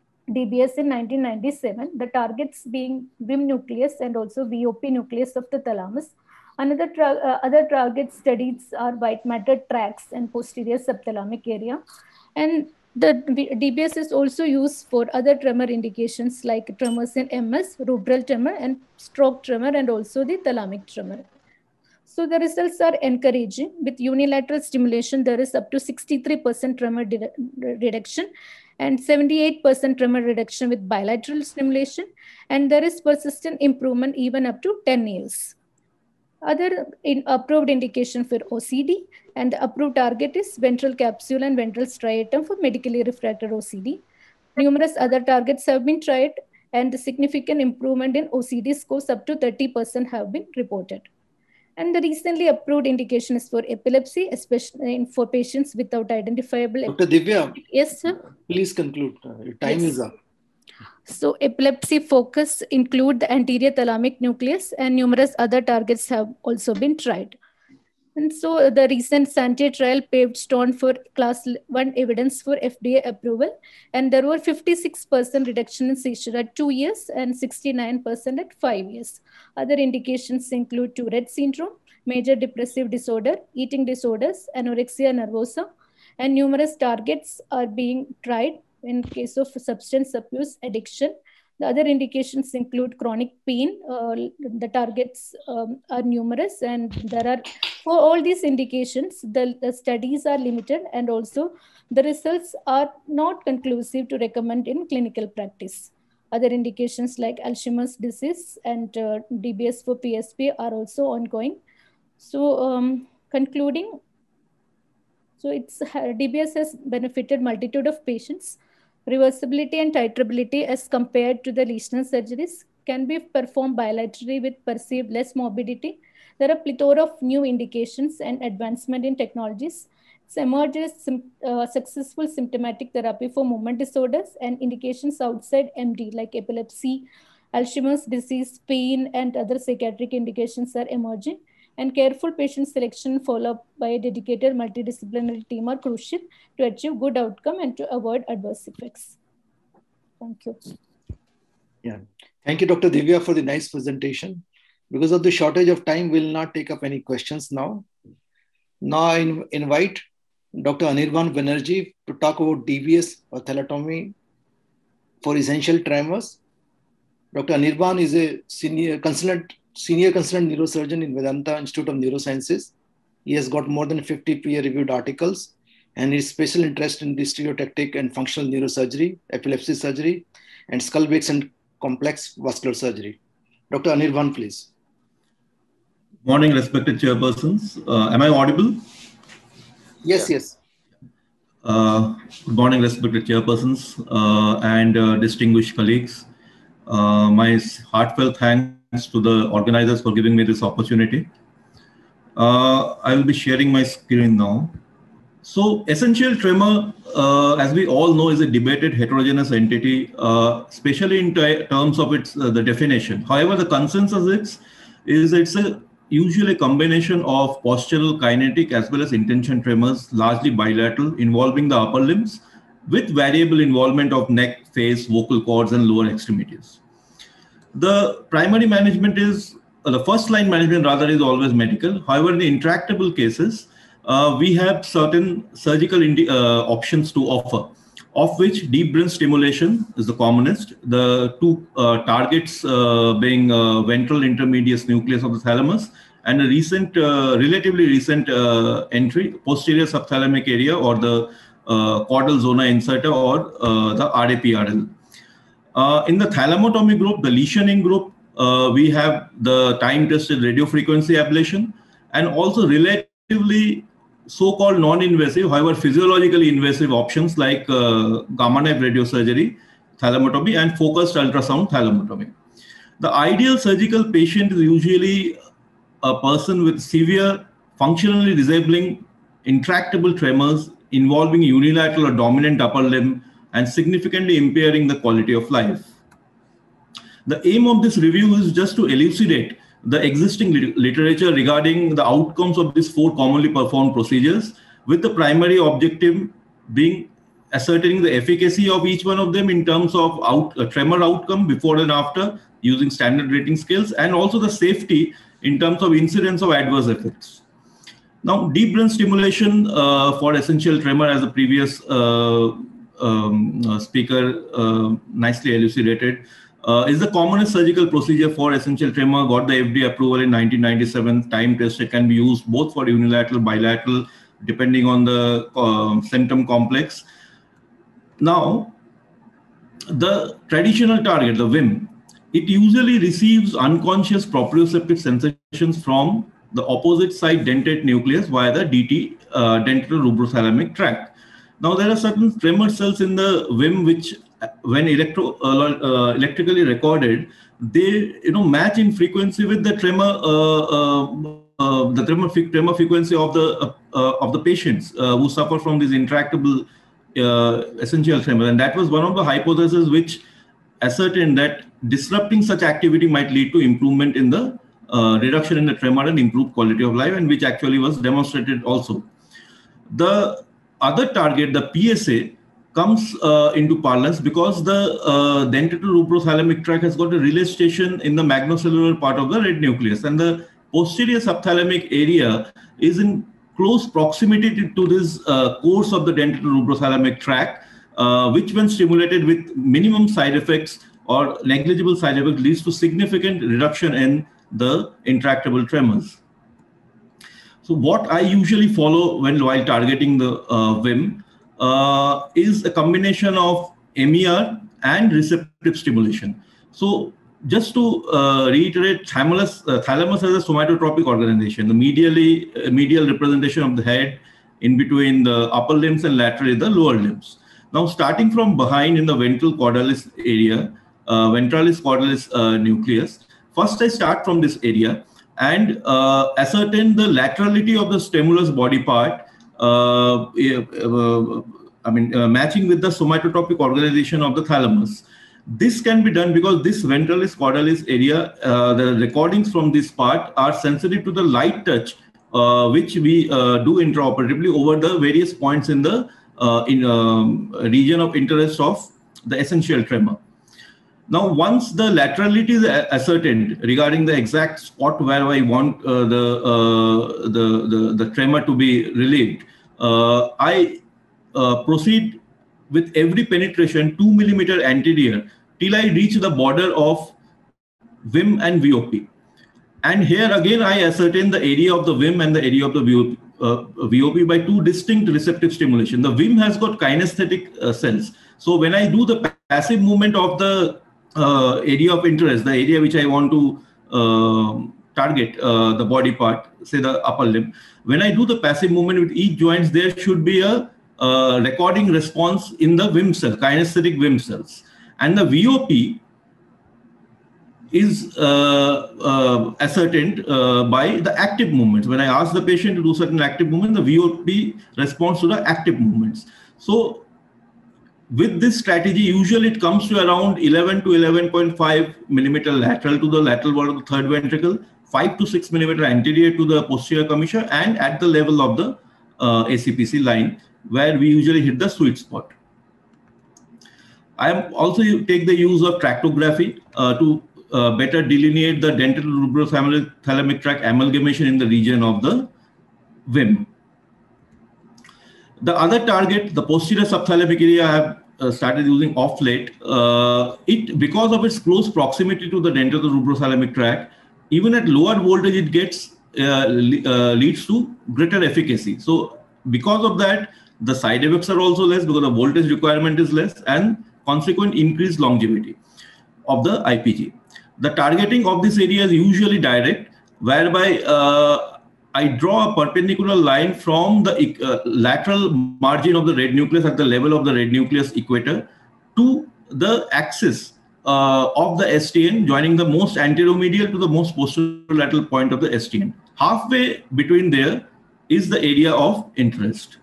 D B S in nineteen ninety-seven, the targets being W I M nucleus and also V O P nucleus of the thalamus. Another uh, other target studies are white matter tracts and posterior subthalamic area. And the D B S is also used for other tremor indications like tremors in M S, rubral tremor, and stroke tremor, and also the thalamic tremor. So the results are encouraging. With unilateral stimulation, there is up to sixty-three percent tremor reduction and seventy-eight percent tremor reduction with bilateral stimulation. And there is persistent improvement even up to ten years. Other in approved indication for O C D, and the approved target is ventral capsule and ventral striatum for medically refractory O C D. Numerous other targets have been tried, and the significant improvement in O C D scores up to thirty percent have been reported. And the recently approved indication is for epilepsy, especially for patients without identifiable.
Doctor Divya,
yes, sir.
Please conclude. Your time
yes.
is up.
So epilepsy focus include the anterior thalamic nucleus, and numerous other targets have also been tried. And so the recent Santé trial paved stone for class one evidence for F D A approval. And there were fifty-six percent reduction in seizure at two years and sixty-nine percent at five years. Other indications include Tourette syndrome, major depressive disorder, eating disorders, anorexia nervosa, and numerous targets are being tried in case of substance abuse addiction. The other indications include chronic pain. Uh, the targets um, are numerous, and there are, for all these indications, the, the studies are limited, and also the results are not conclusive to recommend in clinical practice. Other indications like Alzheimer's disease and uh, D B S for P S P are also ongoing. So um, concluding, so it's D B S has benefited multitude of patients. Reversibility and titrability as compared to the lesional surgeries can be performed bilaterally with perceived less morbidity. There are plethora of new indications and advancement in technologies. It's emerged as uh, successful symptomatic therapy for movement disorders, and indications outside M D like epilepsy, Alzheimer's disease, pain, and other psychiatric indications are emerging. And careful patient selection followed up by a dedicated multidisciplinary team are crucial to achieve good outcome and to avoid adverse effects. Thank you.
Yeah, thank you, Doctor Divya, for the nice presentation. Because of the shortage of time, we'll not take up any questions now. Now I invite Doctor Anirban Banerjee to talk about D B S or thalassotomy for essential tremors. Doctor Anirban is a senior consultant Senior consultant neurosurgeon in Vedanta Institute of Neurosciences. He has got more than fifty peer-reviewed articles, and his special interest in the stereotactic and functional neurosurgery, epilepsy surgery, and skull base and complex vascular surgery. Doctor Anirban, please.
Morning, respected chairpersons. Uh, am I audible?
Yes, yes.
Uh, good morning, respected chairpersons uh, and uh, distinguished colleagues. Uh, my heartfelt thanks to the organizers for giving me this opportunity. Uh, I will be sharing my screen now. So essential tremor, uh, as we all know, is a debated heterogeneous entity, uh, especially in terms of its uh, the definition. However, the consensus is, is it's a usually a combination of postural, kinetic, as well as intention tremors, largely bilateral, involving the upper limbs, with variable involvement of neck, face, vocal cords, and lower extremities. The primary management is, uh, the first line management rather is always medical. However, in the intractable cases, uh, we have certain surgical uh, options to offer, of which deep brain stimulation is the commonest. The two uh, targets uh, being uh, ventral intermedius nucleus of the thalamus, and a recent, uh, relatively recent uh, entry, posterior subthalamic area, or the uh, caudal zona incerta, or uh, the R A P R L. Uh, in the thalamotomy group, the lesioning group, uh, we have the time-tested radiofrequency ablation, and also relatively so-called non-invasive, however physiologically invasive options like uh, gamma knife radiosurgery, thalamotomy, and focused ultrasound thalamotomy. The ideal surgical patient is usually a person with severe, functionally disabling, intractable tremors involving unilateral or dominant upper limb and significantly impairing the quality of life. The aim of this review is just to elucidate the existing literature regarding the outcomes of these four commonly performed procedures, with the primary objective being ascertaining the efficacy of each one of them in terms of out, uh, tremor outcome before and after using standard rating scales, and also the safety in terms of incidence of adverse effects. Now, deep brain stimulation uh, for essential tremor, as the previous uh, um, uh, speaker uh, nicely elucidated, Uh, is the commonest surgical procedure for essential tremor, got the F D A approval in nineteen ninety-seven, time tested, can be used both for unilateral, bilateral, depending on the uh, symptom complex. Now, the traditional target, the V I M, it usually receives unconscious proprioceptive sensations from the opposite side dentate nucleus via the D T, uh, dentatorubro-thalamic tract. Now, there are certain tremor cells in the V I M which, when electro uh, uh, electrically recorded, they you know match in frequency with the tremor uh, uh, uh, the tremor, tremor frequency of the uh, uh, of the patients uh, who suffer from this intractable uh, essential tremor, and that was one of the hypotheses which ascertained that disrupting such activity might lead to improvement in the uh, reduction in the tremor and improved quality of life, and which actually was demonstrated also. The other target, the P S A, comes uh, into parlance because the uh, dentatorubro-thalamic tract has got a relay station in the magnocellular part of the red nucleus, and the posterior subthalamic area is in close proximity to, to this uh, course of the dentatorubro-thalamic tract, uh, which, when stimulated with minimum side effects or negligible side effects, leads to significant reduction in the intractable tremors. So what I usually follow when while targeting the uh, V I M Uh, is a combination of M E R and receptive stimulation. So just to uh, reiterate, thalamus, uh, thalamus has a somatotropic organization, the medially, uh, medial representation of the head, in between the upper limbs, and laterally the lower limbs. Now, starting from behind in the ventral caudalis area, uh, ventralis caudalis uh, nucleus, first I start from this area and uh, ascertain the laterality of the stimulus body part, Uh, uh, I mean, uh, matching with the somatotropic organization of the thalamus. This can be done because this ventralis caudalis area, uh, the recordings from this part are sensitive to the light touch, uh, which we uh, do intraoperatively over the various points in the uh, in, um, region of interest of the essential tremor. Now, once the laterality is ascertained regarding the exact spot where I want uh, the, uh, the, the, the tremor to be relieved, uh, I uh, proceed with every penetration two millimeter anterior till I reach the border of V I M and V O P. And here again, I ascertain the area of the V I M and the area of the V O P, uh, V O P by two distinct receptive stimulation. The V I M has got kinesthetic uh, cells. So when I do the passive movement of the Uh, area of interest, the area which I want to uh, target, uh, the body part, say the upper limb, when I do the passive movement with each joints, there should be a uh, recording response in the V I M cell, kinesthetic V I M cells. And the V O P is uh, uh, ascertained uh, by the active movements. When I ask the patient to do certain active movements, the V O P responds to the active movements. So with this strategy, usually it comes to around eleven to eleven point five millimeter lateral to the lateral wall of the third ventricle, five to six millimeter anterior to the posterior commissure, and at the level of the uh, A C P C line, where we usually hit the sweet spot. I am also take the use of tractography uh, to uh, better delineate the dental rubrothalamic tract amalgamation in the region of the W I M. The other target, the posterior subthalamic area, I have uh, started using off late. Uh, it because of its close proximity to the dental rubrothalamic tract, even at lower voltage, it gets uh, uh, leads to greater efficacy. So because of that, the side effects are also less because the voltage requirement is less, and consequent increased longevity of the I P G. The targeting of this area is usually direct, whereby uh, I draw a perpendicular line from the uh, lateral margin of the red nucleus at the level of the red nucleus equator to the axis uh, of the S T N, joining the most anteromedial to the most posterolateral point of the S T N. Halfway between there is the area of interest,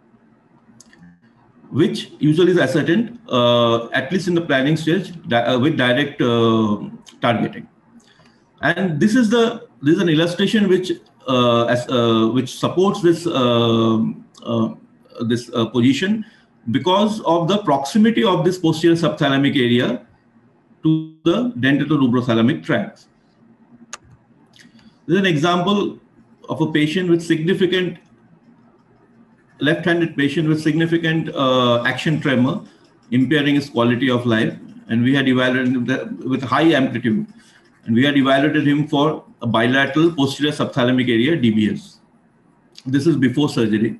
which usually is ascertained, uh, at least in the planning stage, uh, with direct uh, targeting. And this is the this is an illustration which uh, as, uh, which supports this uh, uh, this uh, position because of the proximity of this posterior subthalamic area to the dentatorubro-thalamic tracts. This is an example of a patient with significant left-handed patient with significant uh, action tremor, impairing his quality of life, and we had evaluated him with high amplitude, and we had evaluated him for a bilateral posterior subthalamic area D B S. This is before surgery.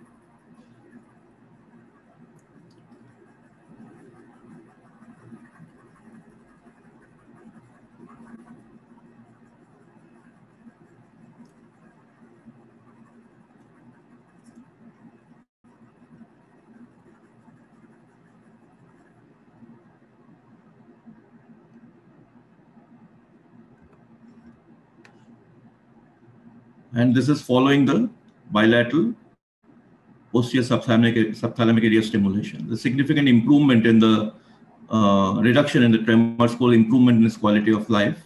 And this is following the bilateral posterior subthalamic, subthalamic area stimulation. The significant improvement in the uh, reduction in the tremor score, improvement in his quality of life.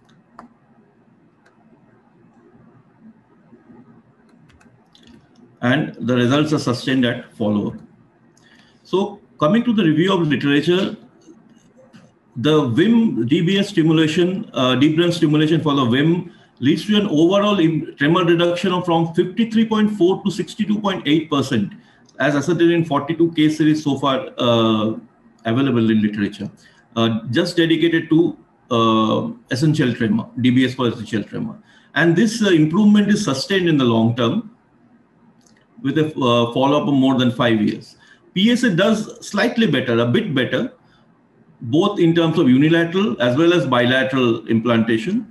And the results are sustained at follow-up. So coming to the review of literature, the W I M D B S stimulation, uh, deep brain stimulation for the W I M leads to an overall tremor reduction of from fifty-three point four to sixty-two point eight percent, as ascertained in forty-two case series so far uh, available in literature, uh, just dedicated to uh, essential tremor, D B S for essential tremor. And this uh, improvement is sustained in the long term with a uh, follow-up of more than five years. P S A does slightly better, a bit better, both in terms of unilateral as well as bilateral implantation.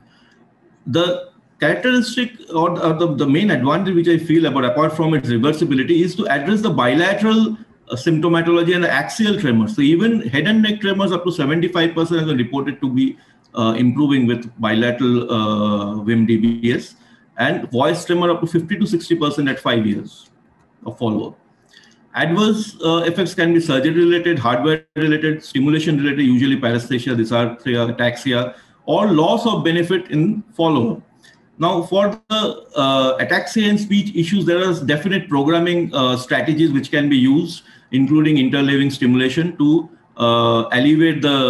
The characteristic or the, the main advantage which I feel about, apart from its reversibility, is to address the bilateral uh, symptomatology and the axial tremors. So even head and neck tremors up to seventy-five percent are reported to be uh, improving with bilateral uh, W I M D B S, and voice tremor up to fifty to sixty percent at five years of follow-up. Adverse uh, effects can be surgery-related, hardware-related, stimulation-related, usually paresthesia, dysarthria, ataxia, or loss of benefit in follow-up. Now, for the uh, ataxia and speech issues, there are definite programming uh, strategies which can be used, including interleaving stimulation to uh, alleviate the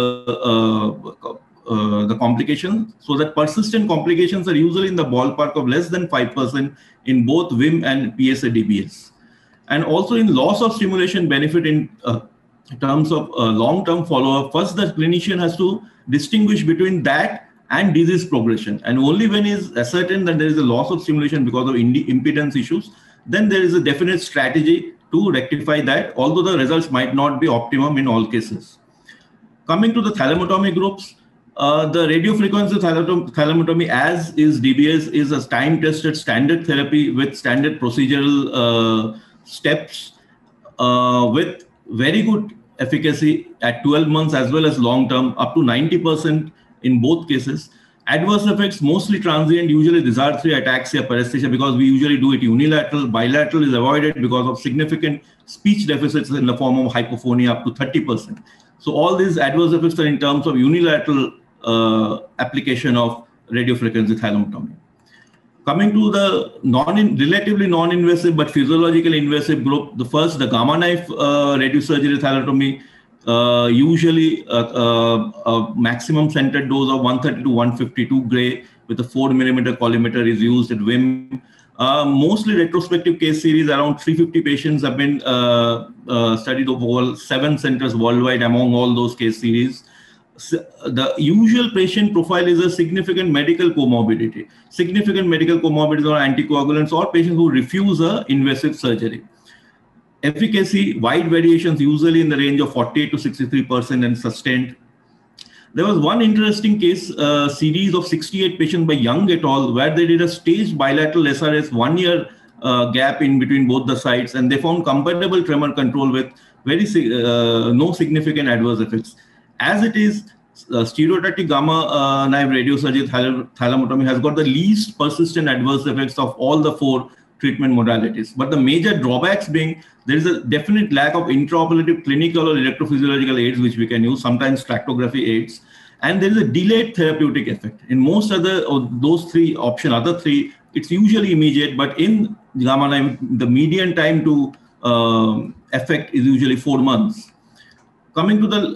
uh, uh, the complications, so that persistent complications are usually in the ballpark of less than five percent in both W I M and P S A D B S. And also in loss of stimulation benefit in uh, terms of uh, long-term follow-up, first the clinician has to distinguish between that and disease progression. And only when is ascertained that there is a loss of stimulation because of impedance issues, then there is a definite strategy to rectify that, although the results might not be optimum in all cases. Coming to the thalamotomy groups, uh, the radiofrequency thalamotomy, as is D B S, is a time-tested standard therapy with standard procedural uh, steps uh, with very good efficacy at twelve months as well as long term, up to ninety percent in both cases. Adverse effects mostly transient, usually dysarthria, ataxia, paresthesia, because we usually do it unilateral. Bilateral is avoided because of significant speech deficits in the form of hypophonia, up to thirty percent. So all these adverse effects are in terms of unilateral uh, application of radiofrequency thalamotomy. Coming to the non relatively non-invasive but physiologically invasive group, the first, the gamma knife uh, radiosurgery thalamotomy, uh, usually a, a, a maximum centered dose of one thirty to one fifty-two gray with a four millimeter collimator is used at W I M. Uh, mostly retrospective case series, around three hundred fifty patients have been uh, uh, studied over all seven centers worldwide among all those case series. So the usual patient profile is a significant medical comorbidity, significant medical comorbidities or anticoagulants, or patients who refuse a invasive surgery. Efficacy, wide variations, usually in the range of forty-eight to sixty-three percent and sustained. There was one interesting case, uh, series of sixty-eight patients by Young et al., where they did a staged bilateral S R S, one year uh, gap in between both the sites, and they found comparable tremor control with very uh, no significant adverse effects. As it is, uh, stereotactic gamma uh, knife radiosurgery thal thalamotomy has got the least persistent adverse effects of all the four treatment modalities. But the major drawbacks being there is a definite lack of intraoperative clinical or electrophysiological aids which we can use, sometimes tractography aids, and there is a delayed therapeutic effect. In most other of those three options, other three, it's usually immediate, but in gamma knife, the median time to uh, effect is usually four months. Coming to the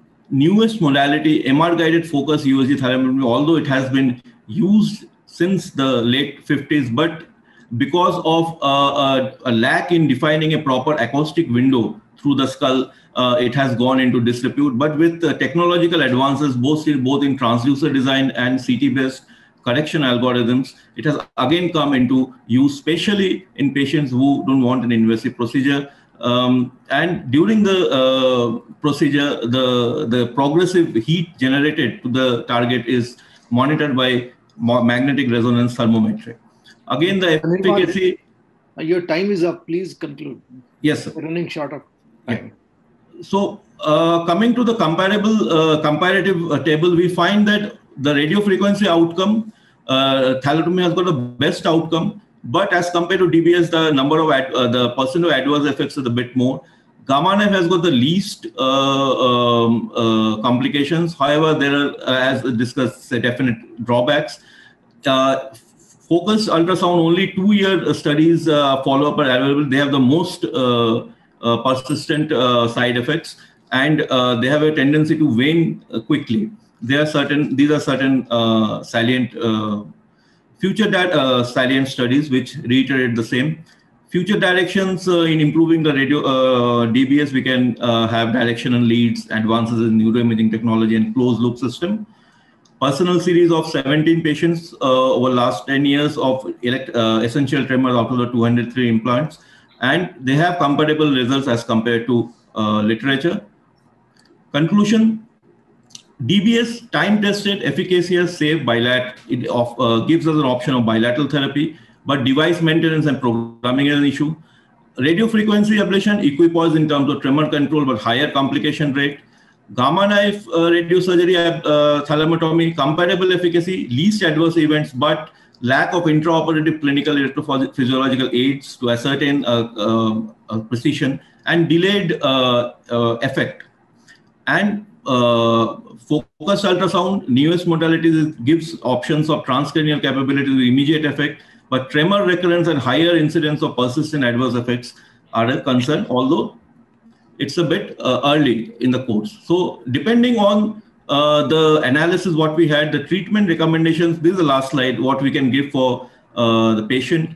newest modality, M R-guided focus U S G thalamotomy, although it has been used since the late fifties, but because of uh, a, a lack in defining a proper acoustic window through the skull, uh, it has gone into disrepute. But with uh, technological advances, both in, both in transducer design and C T-based correction algorithms, it has again come into use, especially in patients who don't want an invasive procedure. Um, and during the uh, procedure, the, the progressive heat generated to the target is monitored by magnetic resonance thermometry. Again, the efficacy.
Your time is up. Please conclude.
Yes, sir.
We're running short of time.
Yeah. So, uh, coming to the comparable uh, comparative uh, table, we find that the radio frequency outcome, uh, thalamotomy has got the best outcome. But as compared to D B S, the number of ad, uh, the percent of adverse effects is a bit more. Gamma knife has got the least uh, um, uh, complications. However, there are, uh, as discussed, uh, definite drawbacks. Uh, focused ultrasound, only two-year studies uh, follow-up are available. They have the most uh, uh, persistent uh, side effects, and uh, they have a tendency to wane uh, quickly. There are certain; these are certain uh, salient. Uh, Future that uh, salient studies which reiterate the same. Future directions uh, in improving the radio uh, D B S, we can uh, have directional leads, advances in neuroimaging technology, and closed loop system. Personal series of seventeen patients uh, over last ten years of elect, uh, essential tremors out of the two hundred three implants, and they have comparable results as compared to uh, literature. Conclusion. D B S time-tested efficacy is safe bilateral. It of, uh, gives us an option of bilateral therapy, but device maintenance and programming is an issue. Radio frequency ablation equipoise in terms of tremor control, but higher complication rate. Gamma knife uh, radiosurgery uh, thalamotomy, comparable efficacy, least adverse events, but lack of intraoperative clinical electrophysiological aids to ascertain uh, uh, uh, precision, and delayed uh, uh, effect. And uh, focused ultrasound, newest modalities, gives options of transcranial capability with immediate effect, but tremor recurrence and higher incidence of persistent adverse effects are a concern, although it's a bit uh, early in the course. So depending on uh, the analysis, what we had, the treatment recommendations, this is the last slide, what we can give for uh, the patient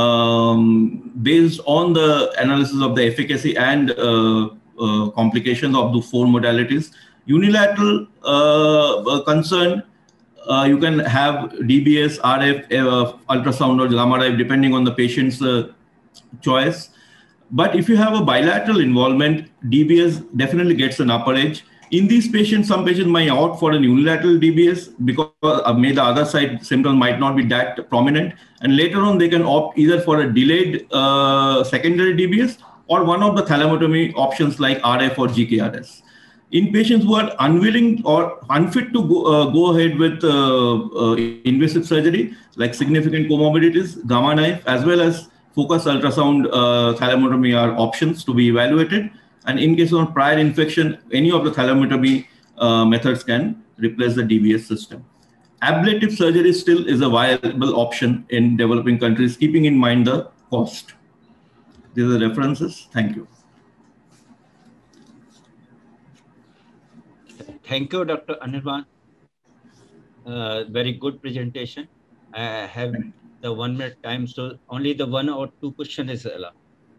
um, based on the analysis of the efficacy and uh, uh, complications of the four modalities. Unilateral uh, concern, uh, you can have D B S, R F, uh, ultrasound, or gamma knife, depending on the patient's uh, choice. But if you have a bilateral involvement, D B S definitely gets an upper edge. In these patients, some patients might opt for an unilateral D B S because uh, may the other side symptoms might not be that prominent. And later on, they can opt either for a delayed uh, secondary D B S or one of the thalamotomy options like R F or G K R S. In patients who are unwilling or unfit to go, uh, go ahead with uh, uh, invasive surgery, like significant comorbidities, gamma knife, as well as focused ultrasound uh, thalamotomy are options to be evaluated. And in case of prior infection, any of the thalamotomy uh, methods can replace the D B S system. Ablative surgery still is a viable option in developing countries, keeping in mind the cost. These are the references. Thank you.
Thank you, Doctor Anirban. Uh, very good presentation. I have the one minute time, so only the one or two question is allowed.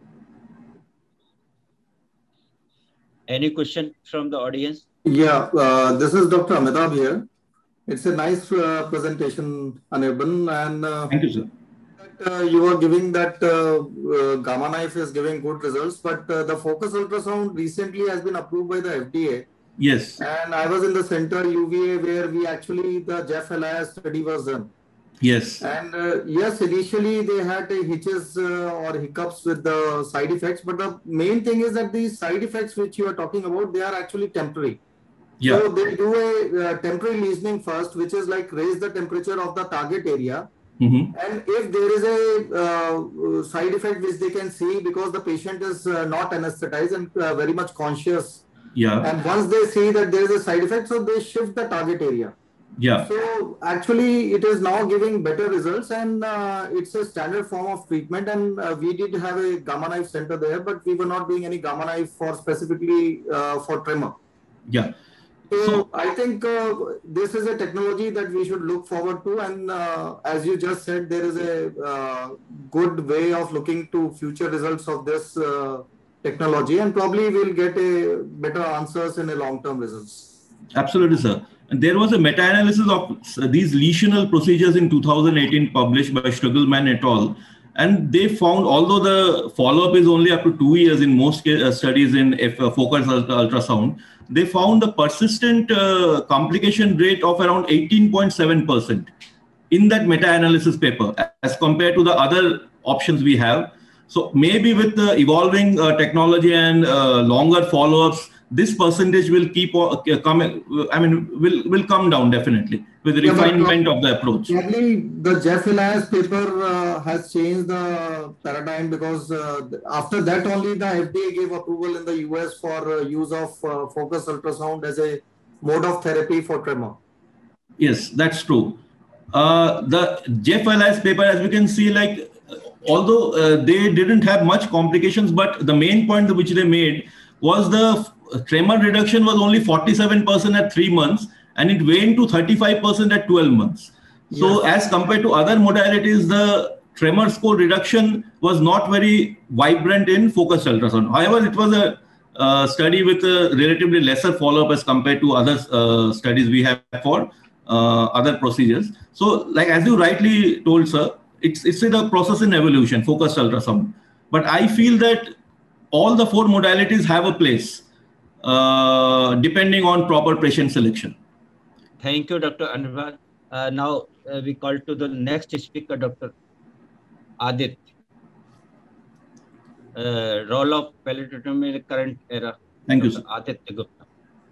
Any question from the audience?
Yeah, uh, this is Doctor Amitabh here. It's a nice uh, presentation, Anirban, and uh,
thank you, sir.
That, uh, you were giving that uh, uh, Gamma Knife is giving good results, but uh, the focus ultrasound recently has been approved by the F D A.
Yes.
And I was in the center U V A where we actually the Jeff Elias study was done.
Yes.
And uh, yes, initially they had a hitches uh, or hiccups with the side effects, but the main thing is that these side effects which you are talking about, they are actually temporary.
Yeah.
So they do a uh, temporary lesioning first, which is like raise the temperature of the target area.
Mm-hmm.
And if there is a uh, side effect which they can see because the patient is uh, not anesthetized and uh, very much conscious.
Yeah.
And once they see that there is a side effect, so they shift the target area.
Yeah.
So actually it is now giving better results, and uh, it's a standard form of treatment. And uh, we did have a Gamma Knife center there, but we were not doing any Gamma Knife for specifically uh, for tremor.
Yeah.
So, so I think uh, this is a technology that we should look forward to. And uh, as you just said, there is a uh, good way of looking to future results of this uh, technology, and probably we'll get a better answers in a long-term results.
Absolutely, sir. And there was a meta-analysis of these lesional procedures in two thousand eighteen published by Strugelman et al. And they found, although the follow-up is only up to two years in most uh, studies in F, uh, focused ultrasound, they found the persistent uh, complication rate of around eighteen point seven percent in that meta-analysis paper as compared to the other options we have. So maybe with the evolving uh, technology and uh, longer follow-ups, this percentage will keep uh, coming. I mean, will will come down definitely with the yeah, refinement of the approach.
Probably the Jeff Elias paper uh, has changed the paradigm, because uh, after that only the F D A gave approval in the U S for uh, use of uh, focused ultrasound as a mode of therapy for tremor.
Yes, that's true. Uh, the Jeff Elias paper, as we can see, like although uh, they didn't have much complications, but the main point which they made was the tremor reduction was only forty-seven percent at three months, and it waned to thirty-five percent at twelve months. So yes, as compared to other modalities, the tremor score reduction was not very vibrant in focused ultrasound. However, it was a uh, study with a relatively lesser follow-up as compared to other uh, studies we have for uh, other procedures. So like as you rightly told, sir, it's, it's a process in evolution, focused ultrasound. But I feel that all the four modalities have a place, uh, depending on proper patient selection.
Thank you, Doctor Anirban. Uh, now uh, we call to the next speaker, Doctor Adit. Uh, role of palliative in the current era.
Thank
Doctor
you, sir.
Aditya Gupta.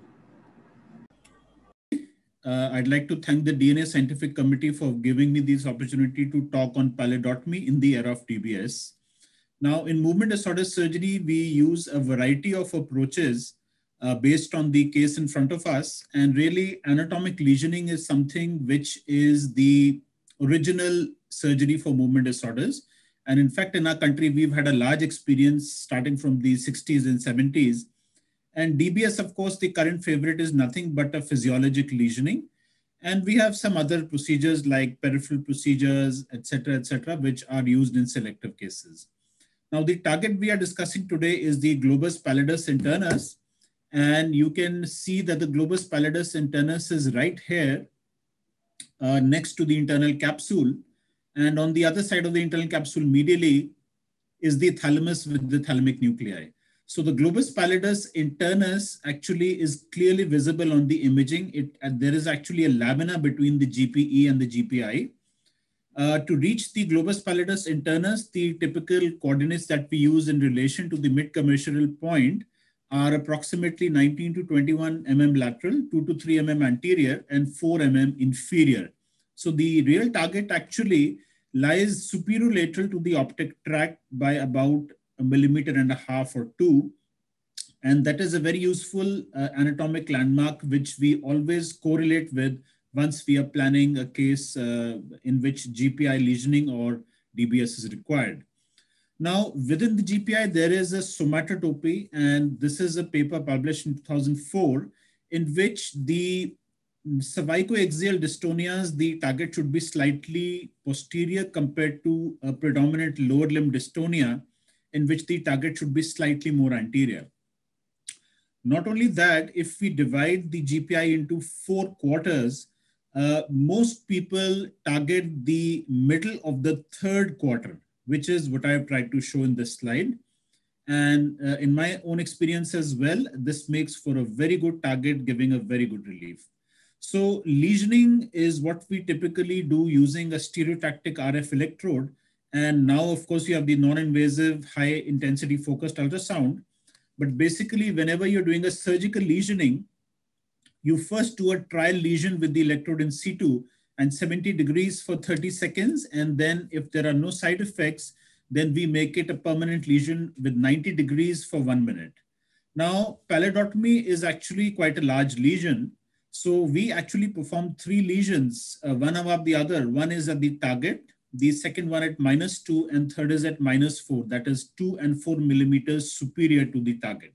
Uh, I'd like to thank the D N A Scientific Committee for giving me this opportunity to talk on pallidotomy in the era of D B S. Now, in movement disorder surgery, we use a variety of approaches uh, based on the case in front of us. And really, anatomic lesioning is something which is the original surgery for movement disorders. And in fact, in our country, we've had a large experience starting from the sixties and seventies. And D B S, of course, the current favorite is nothing but a physiologic lesioning. And we have some other procedures like peripheral procedures, et cetera, et cetera, which are used in selective cases. Now, the target we are discussing today is the globus pallidus internus. And you can see that the globus pallidus internus is right here uh, next to the internal capsule. And on the other side of the internal capsule medially is the thalamus with the thalamic nuclei. So the globus pallidus internus actually is clearly visible on the imaging. It, uh, there is actually a lamina between the G P E and the G P I. Uh, to reach the globus pallidus internus, the typical coordinates that we use in relation to the mid-commissural point are approximately nineteen to twenty-one millimeters lateral, two to three millimeters anterior, and four millimeters inferior. So the real target actually lies superolateral to the optic tract by about a millimeter and a half or two. And that is a very useful uh, anatomic landmark, which we always correlate with once we are planning a case uh, in which G P I lesioning or D B S is required. Now, within the G P I, there is a somatotopy, and this is a paper published in two thousand four in which the cervicoaxial dystonias, the target should be slightly posterior compared to a predominant lower limb dystonia, in which the target should be slightly more anterior. Not only that, if we divide the G P I into four quarters, uh, most people target the middle of the third quarter, which is what I've tried to show in this slide. And uh, in my own experience as well, this makes for a very good target, giving a very good relief. So lesioning is what we typically do using a stereotactic R F electrode. And now, of course, you have the non-invasive high intensity focused ultrasound. But basically, whenever you're doing a surgical lesioning, you first do a trial lesion with the electrode in situ and seventy degrees for thirty seconds. And then if there are no side effects, then we make it a permanent lesion with ninety degrees for one minute. Now, pallidotomy is actually quite a large lesion. So we actually perform three lesions, uh, one above the other. One is at the target, the second one at minus two, and third is at minus four. That is two and four millimeters superior to the target.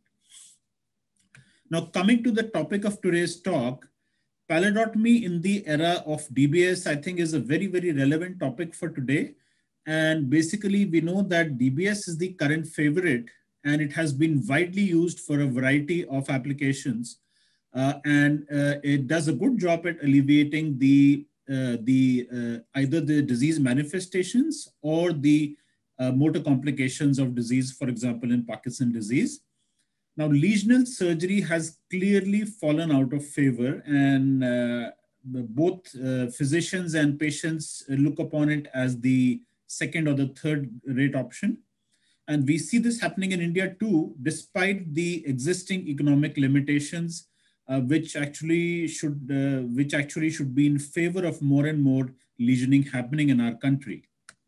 Now, coming to the topic of today's talk, pallidotomy in the era of D B S, I think is a very, very relevant topic for today. And basically, we know that D B S is the current favorite, and it has been widely used for a variety of applications. Uh, and uh, it does a good job at alleviating the, uh, the uh, either the disease manifestations or the uh, motor complications of disease, for example, in Parkinson's disease. Now, lesional surgery has clearly fallen out of favor, and uh, both uh, physicians and patients look upon it as the second or the third rate option. And we see this happening in India too, despite the existing economic limitations, uh, which actually should uh, which actually should be in favor of more and more lesioning happening in our country.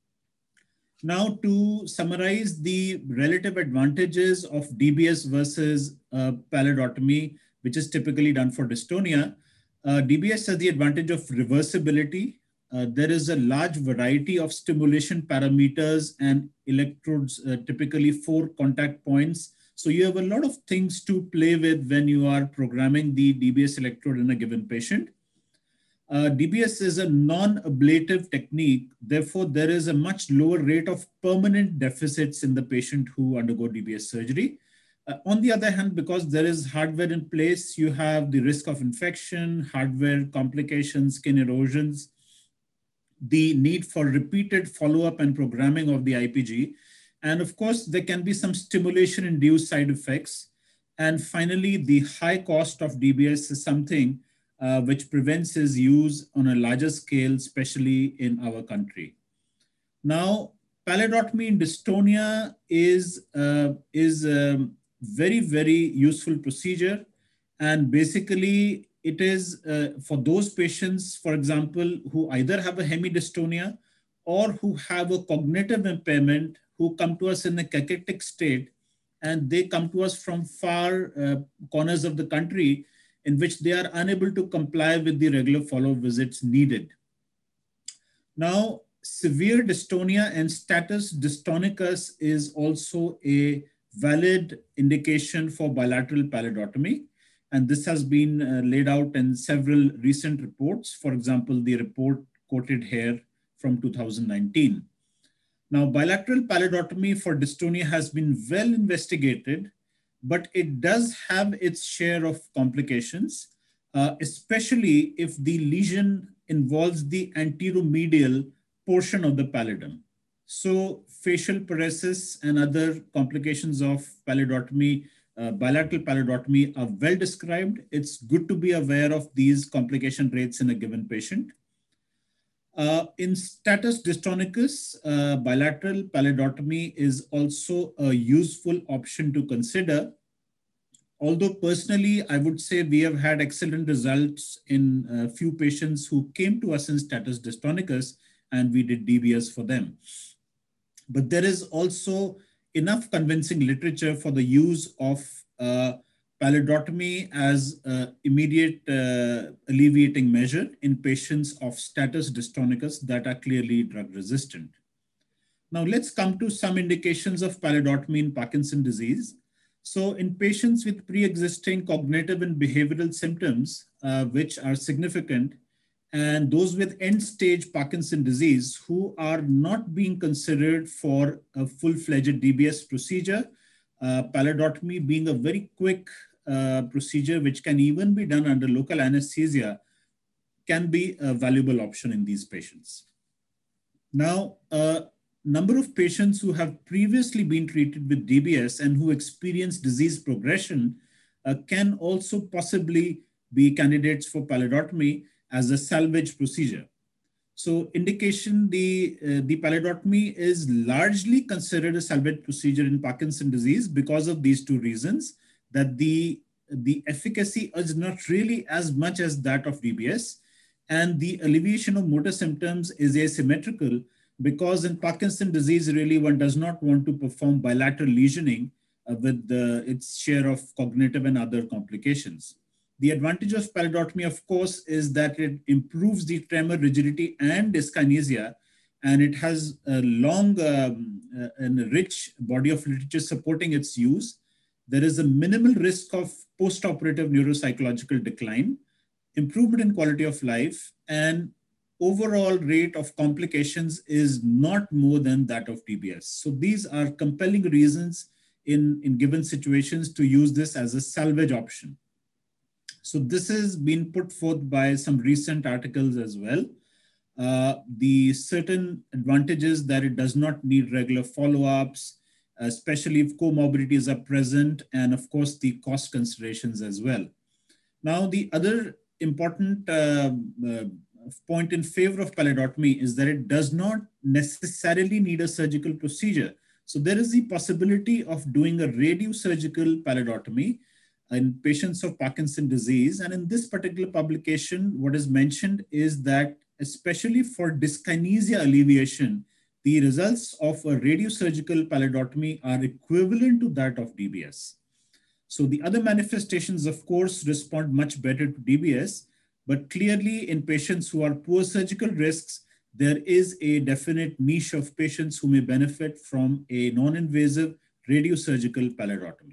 Now, to summarize the relative advantages of D B S versus uh, pallidotomy, which is typically done for dystonia, uh, D B S has the advantage of reversibility. Uh, there is a large variety of stimulation parameters and electrodes, uh, typically four contact points. So you have a lot of things to play with when you are programming the D B S electrode in a given patient. Uh, D B S is a non-ablative technique. Therefore, there is a much lower rate of permanent deficits in the patient who undergo D B S surgery. Uh, on the other hand, because there is hardware in place, you have the risk of infection, hardware complications, skin erosions, the need for repeated follow-up and programming of the I P G. And of course, there can be some stimulation-induced side effects. And finally, the high cost of D B S is something uh, which prevents its use on a larger scale, especially in our country. Now, pallidotomy in dystonia is, uh, is a very, very useful procedure. And basically, it is uh, for those patients, for example, who either have a hemidystonia or who have a cognitive impairment, who come to us in a cachetic state, and they come to us from far uh, corners of the country in which they are unable to comply with the regular follow-up visits needed. Now, severe dystonia and status dystonicus is also a valid indication for bilateral pallidotomy. And this has been uh, laid out in several recent reports. For example, the report quoted here from two thousand nineteen. Now, bilateral pallidotomy for dystonia has been well investigated, but it does have its share of complications, uh, especially if the lesion involves the anteromedial portion of the pallidum. So facial paresis and other complications of pallidotomy, uh, bilateral pallidotomy are well described. It's good to be aware of these complication rates in a given patient. Uh, in status dystonicus, uh, bilateral pallidotomy is also a useful option to consider. Although personally, I would say we have had excellent results in a few patients who came to us in status dystonicus, and we did D B S for them. But there is also enough convincing literature for the use of uh, pallidotomy as an immediate uh, alleviating measure in patients of status dystonicus that are clearly drug resistant. Now let's come to some indications of pallidotomy in Parkinson's disease. So in patients with pre-existing cognitive and behavioral symptoms, uh, which are significant, and those with end-stage Parkinson disease who are not being considered for a full-fledged D B S procedure, uh, pallidotomy being a very quick uh, procedure which can even be done under local anesthesia, can be a valuable option in these patients. Now, a number of patients who have previously been treated with D B S and who experience disease progression uh, can also possibly be candidates for pallidotomy as a salvage procedure. So indication, the, uh, the pallidotomy is largely considered a salvage procedure in Parkinson's disease because of these two reasons, that the, the efficacy is not really as much as that of D B S, and the alleviation of motor symptoms is asymmetrical, because in Parkinson's disease, really one does not want to perform bilateral lesioning uh, with the, its share of cognitive and other complications. The advantage of pallidotomy, of course, is that it improves the tremor, rigidity, and dyskinesia, and it has a long um, uh, and rich body of literature supporting its use. There is a minimal risk of post-operative neuropsychological decline, improvement in quality of life, and overall rate of complications is not more than that of D B S. So these are compelling reasons in, in given situations to use this as a salvage option. So this has been put forth by some recent articles as well. Uh, the certain advantages that it does not need regular follow-ups, especially if comorbidities are present, and of course the cost considerations as well. Now the other important uh, uh, point in favor of pallidotomy is that it does not necessarily need a surgical procedure. So there is the possibility of doing a radiosurgical pallidotomy in patients of Parkinson's disease. And in this particular publication, what is mentioned is that especially for dyskinesia alleviation, the results of a radiosurgical pallidotomy are equivalent to that of D B S. So the other manifestations, of course, respond much better to D B S, but clearly in patients who are poor surgical risks, there is a definite niche of patients who may benefit from a non-invasive radiosurgical pallidotomy.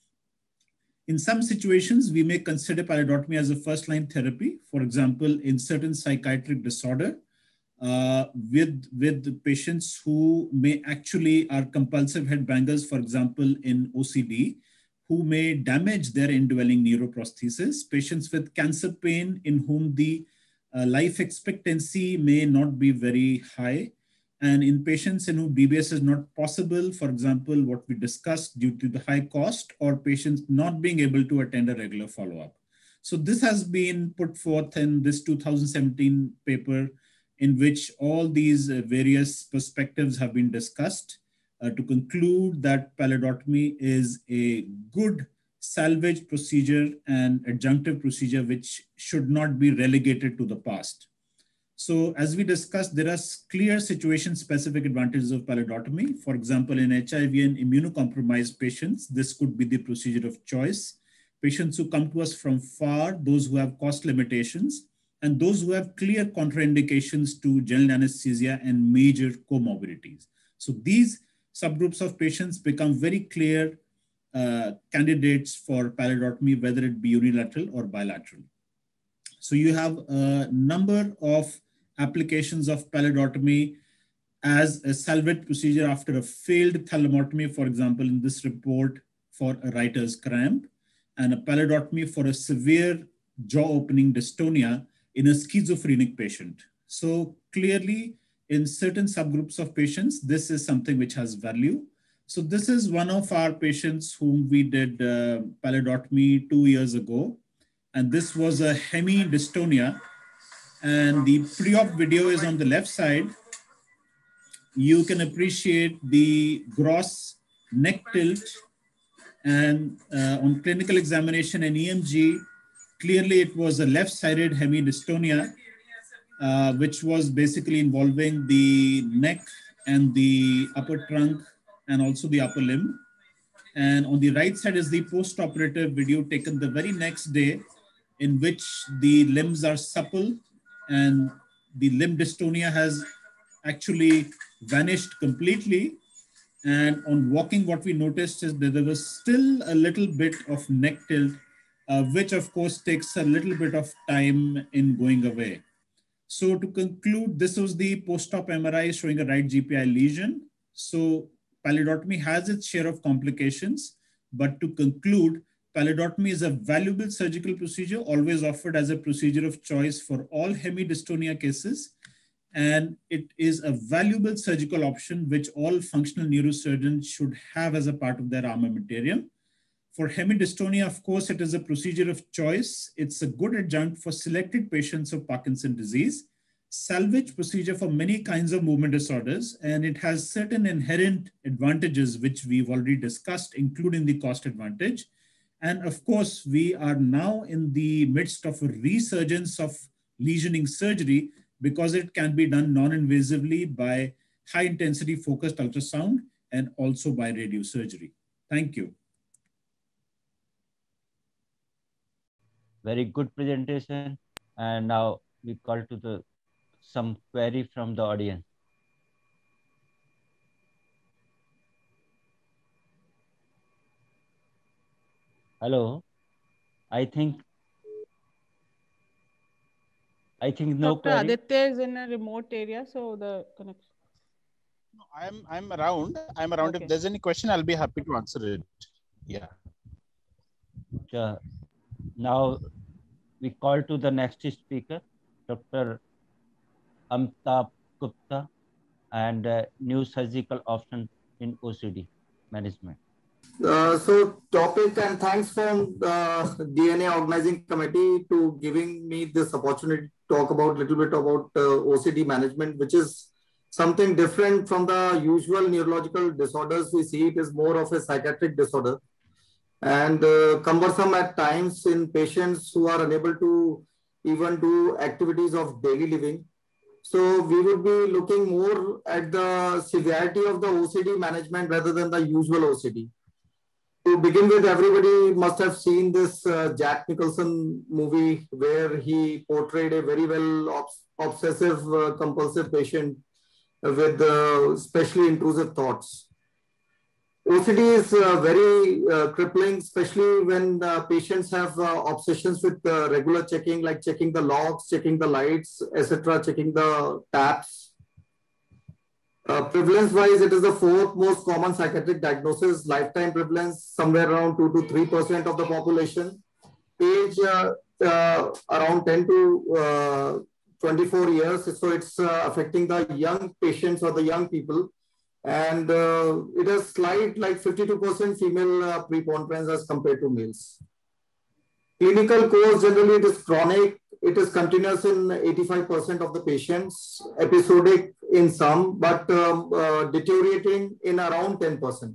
In some situations, we may consider pallidotomy as a first-line therapy. For example, in certain psychiatric disorder, uh, with, with patients who may actually are compulsive headbangers, for example, in O C D, who may damage their indwelling neuroprosthesis, patients with cancer pain in whom the uh, life expectancy may not be very high, and in patients in whom D B S is not possible, for example, what we discussed due to the high cost, or patients not being able to attend a regular follow-up. So this has been put forth in this two thousand seventeen paper in which all these uh, various perspectives have been discussed uh, to conclude that pallidotomy is a good salvage procedure and adjunctive procedure which should not be relegated to the past. So as we discussed, there are clear situation-specific advantages of pallidotomy. For example, in H I V and immunocompromised patients, this could be the procedure of choice. Patients who come to us from far, those who have cost limitations, and those who have clear contraindications to general anesthesia and major comorbidities. So these subgroups of patients become very clear uh, candidates for pallidotomy, whether it be unilateral or bilateral. So you have a number of applications of pallidotomy as a salvage procedure after a failed thalamotomy, for example, in this report for a writer's cramp, and a pallidotomy for a severe jaw opening dystonia in a schizophrenic patient. So clearly in certain subgroups of patients, this is something which has value. So this is one of our patients whom we did uh, pallidotomy two years ago. And this was a hemidystonia. And the pre-op video is on the left side. You can appreciate the gross neck tilt, and uh, on clinical examination and E M G, clearly it was a left-sided hemidystonia, uh, which was basically involving the neck and the upper trunk and also the upper limb. And on the right side is the post-operative video taken the very next day, in which the limbs are supple and the limb dystonia has actually vanished completely. And on walking, what we noticed is that there was still a little bit of neck tilt, uh, which of course takes a little bit of time in going away. So to conclude, this was the post-op M R I showing a right G P I lesion. So pallidotomy has its share of complications, but to conclude, pallidotomy is a valuable surgical procedure always offered as a procedure of choice for all hemidystonia cases. And it is a valuable surgical option which all functional neurosurgeons should have as a part of their armamentarium. For hemidystonia, of course, it is a procedure of choice. It's a good adjunct for selected patients of Parkinson's disease, salvage procedure for many kinds of movement disorders, and it has certain inherent advantages which we've already discussed, including the cost advantage. And of course, we are now in the midst of a resurgence of lesioning surgery because it can be done non-invasively by high-intensity focused ultrasound and also by radiosurgery. Thank you.
Very good presentation. And now we call to the some query from the audience. Hello. I think I think no
Doctor
query.
Aditya is in a remote area, so the connection.
No, I'm I'm around. I'm around.
Okay.
If there's any question, I'll be happy to answer it. Yeah.
Sure. Now we call to the next speaker, Doctor Amitabh Gupta, and uh, new surgical option in O C D management.
Uh, so topic, and thanks from the D N A organizing committee to giving me this opportunity to talk about a little bit about uh, O C D management, which is something different from the usual neurological disorders we see. It is more of a psychiatric disorder and uh, cumbersome at times in patients who are unable to even do activities of daily living. So we would be looking more at the severity of the O C D management rather than the usual O C D. To begin with, everybody must have seen this uh, Jack Nicholson movie where he portrayed a very well obs obsessive uh, compulsive patient with uh, especially intrusive thoughts. O C D is uh, very uh, crippling, especially when uh, patients have uh, obsessions with uh, regular checking, like checking the locks, checking the lights, et cetera, checking the taps. Uh, Prevalence-wise, it is the fourth most common psychiatric diagnosis. Lifetime prevalence, somewhere around two to three percent of the population. Age, uh, uh, around ten to twenty-four years. So it's uh, affecting the young patients or the young people. And uh, it has slight, like fifty-two percent female uh, preponderance as compared to males. Clinical course, generally it is chronic. It is continuous in eighty-five percent of the patients, episodic in some, but um, uh, deteriorating in around ten percent.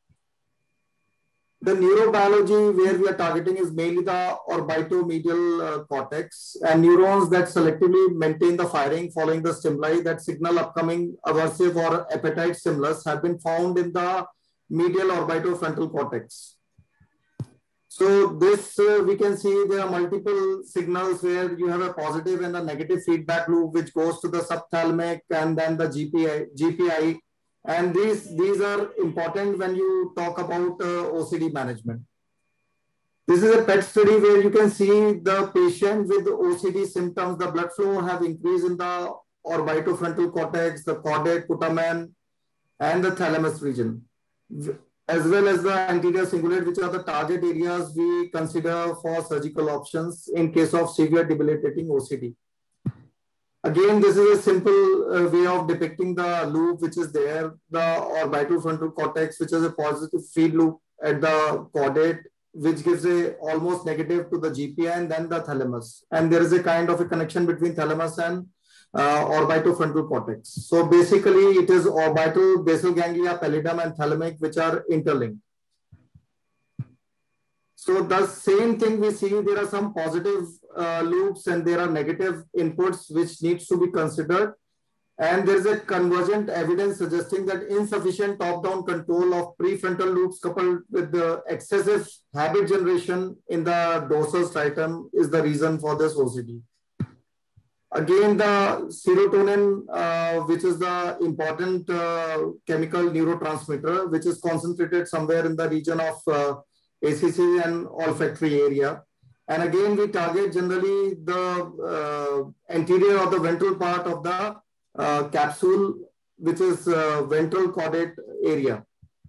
The neurobiology where we are targeting is mainly the orbitomedial uh, cortex and neurons that selectively maintain the firing following the stimuli that signal upcoming aversive or appetite stimulus have been found in the medial orbitofrontal cortex. So this, uh, we can see there are multiple signals where you have a positive and a negative feedback loop, which goes to the subthalamic and then the G P I. G P I. And these, these are important when you talk about uh, O C D management. This is a P E T study where you can see the patient with O C D symptoms, the blood flow have increased in the orbitofrontal cortex, the caudate, putamen, and the thalamus region, as well as the anterior cingulate, which are the target areas we consider for surgical options in case of severe debilitating O C D. Again, this is a simple uh, way of depicting the loop which is there, the orbitofrontal cortex, which is a positive feed loop at the caudate, which gives a almost negative to the G P I, and then the thalamus. And there is a kind of a connection between thalamus and uh, orbitofrontal cortex. So basically it is orbital, basal ganglia, pallidum, and thalamic, which are interlinked. So the same thing we see, there are some positive uh, loops and there are negative inputs which needs to be considered. And there is a convergent evidence suggesting that insufficient top-down control of prefrontal loops coupled with the excessive habit generation in the dorsal striatum is the reason for this O C D. Again, the serotonin, uh, which is the important uh, chemical neurotransmitter, which is concentrated somewhere in the region of uh, A C C and olfactory area. And again, we target generally the uh, anterior or the ventral part of the uh, capsule, which is uh, ventral caudate area.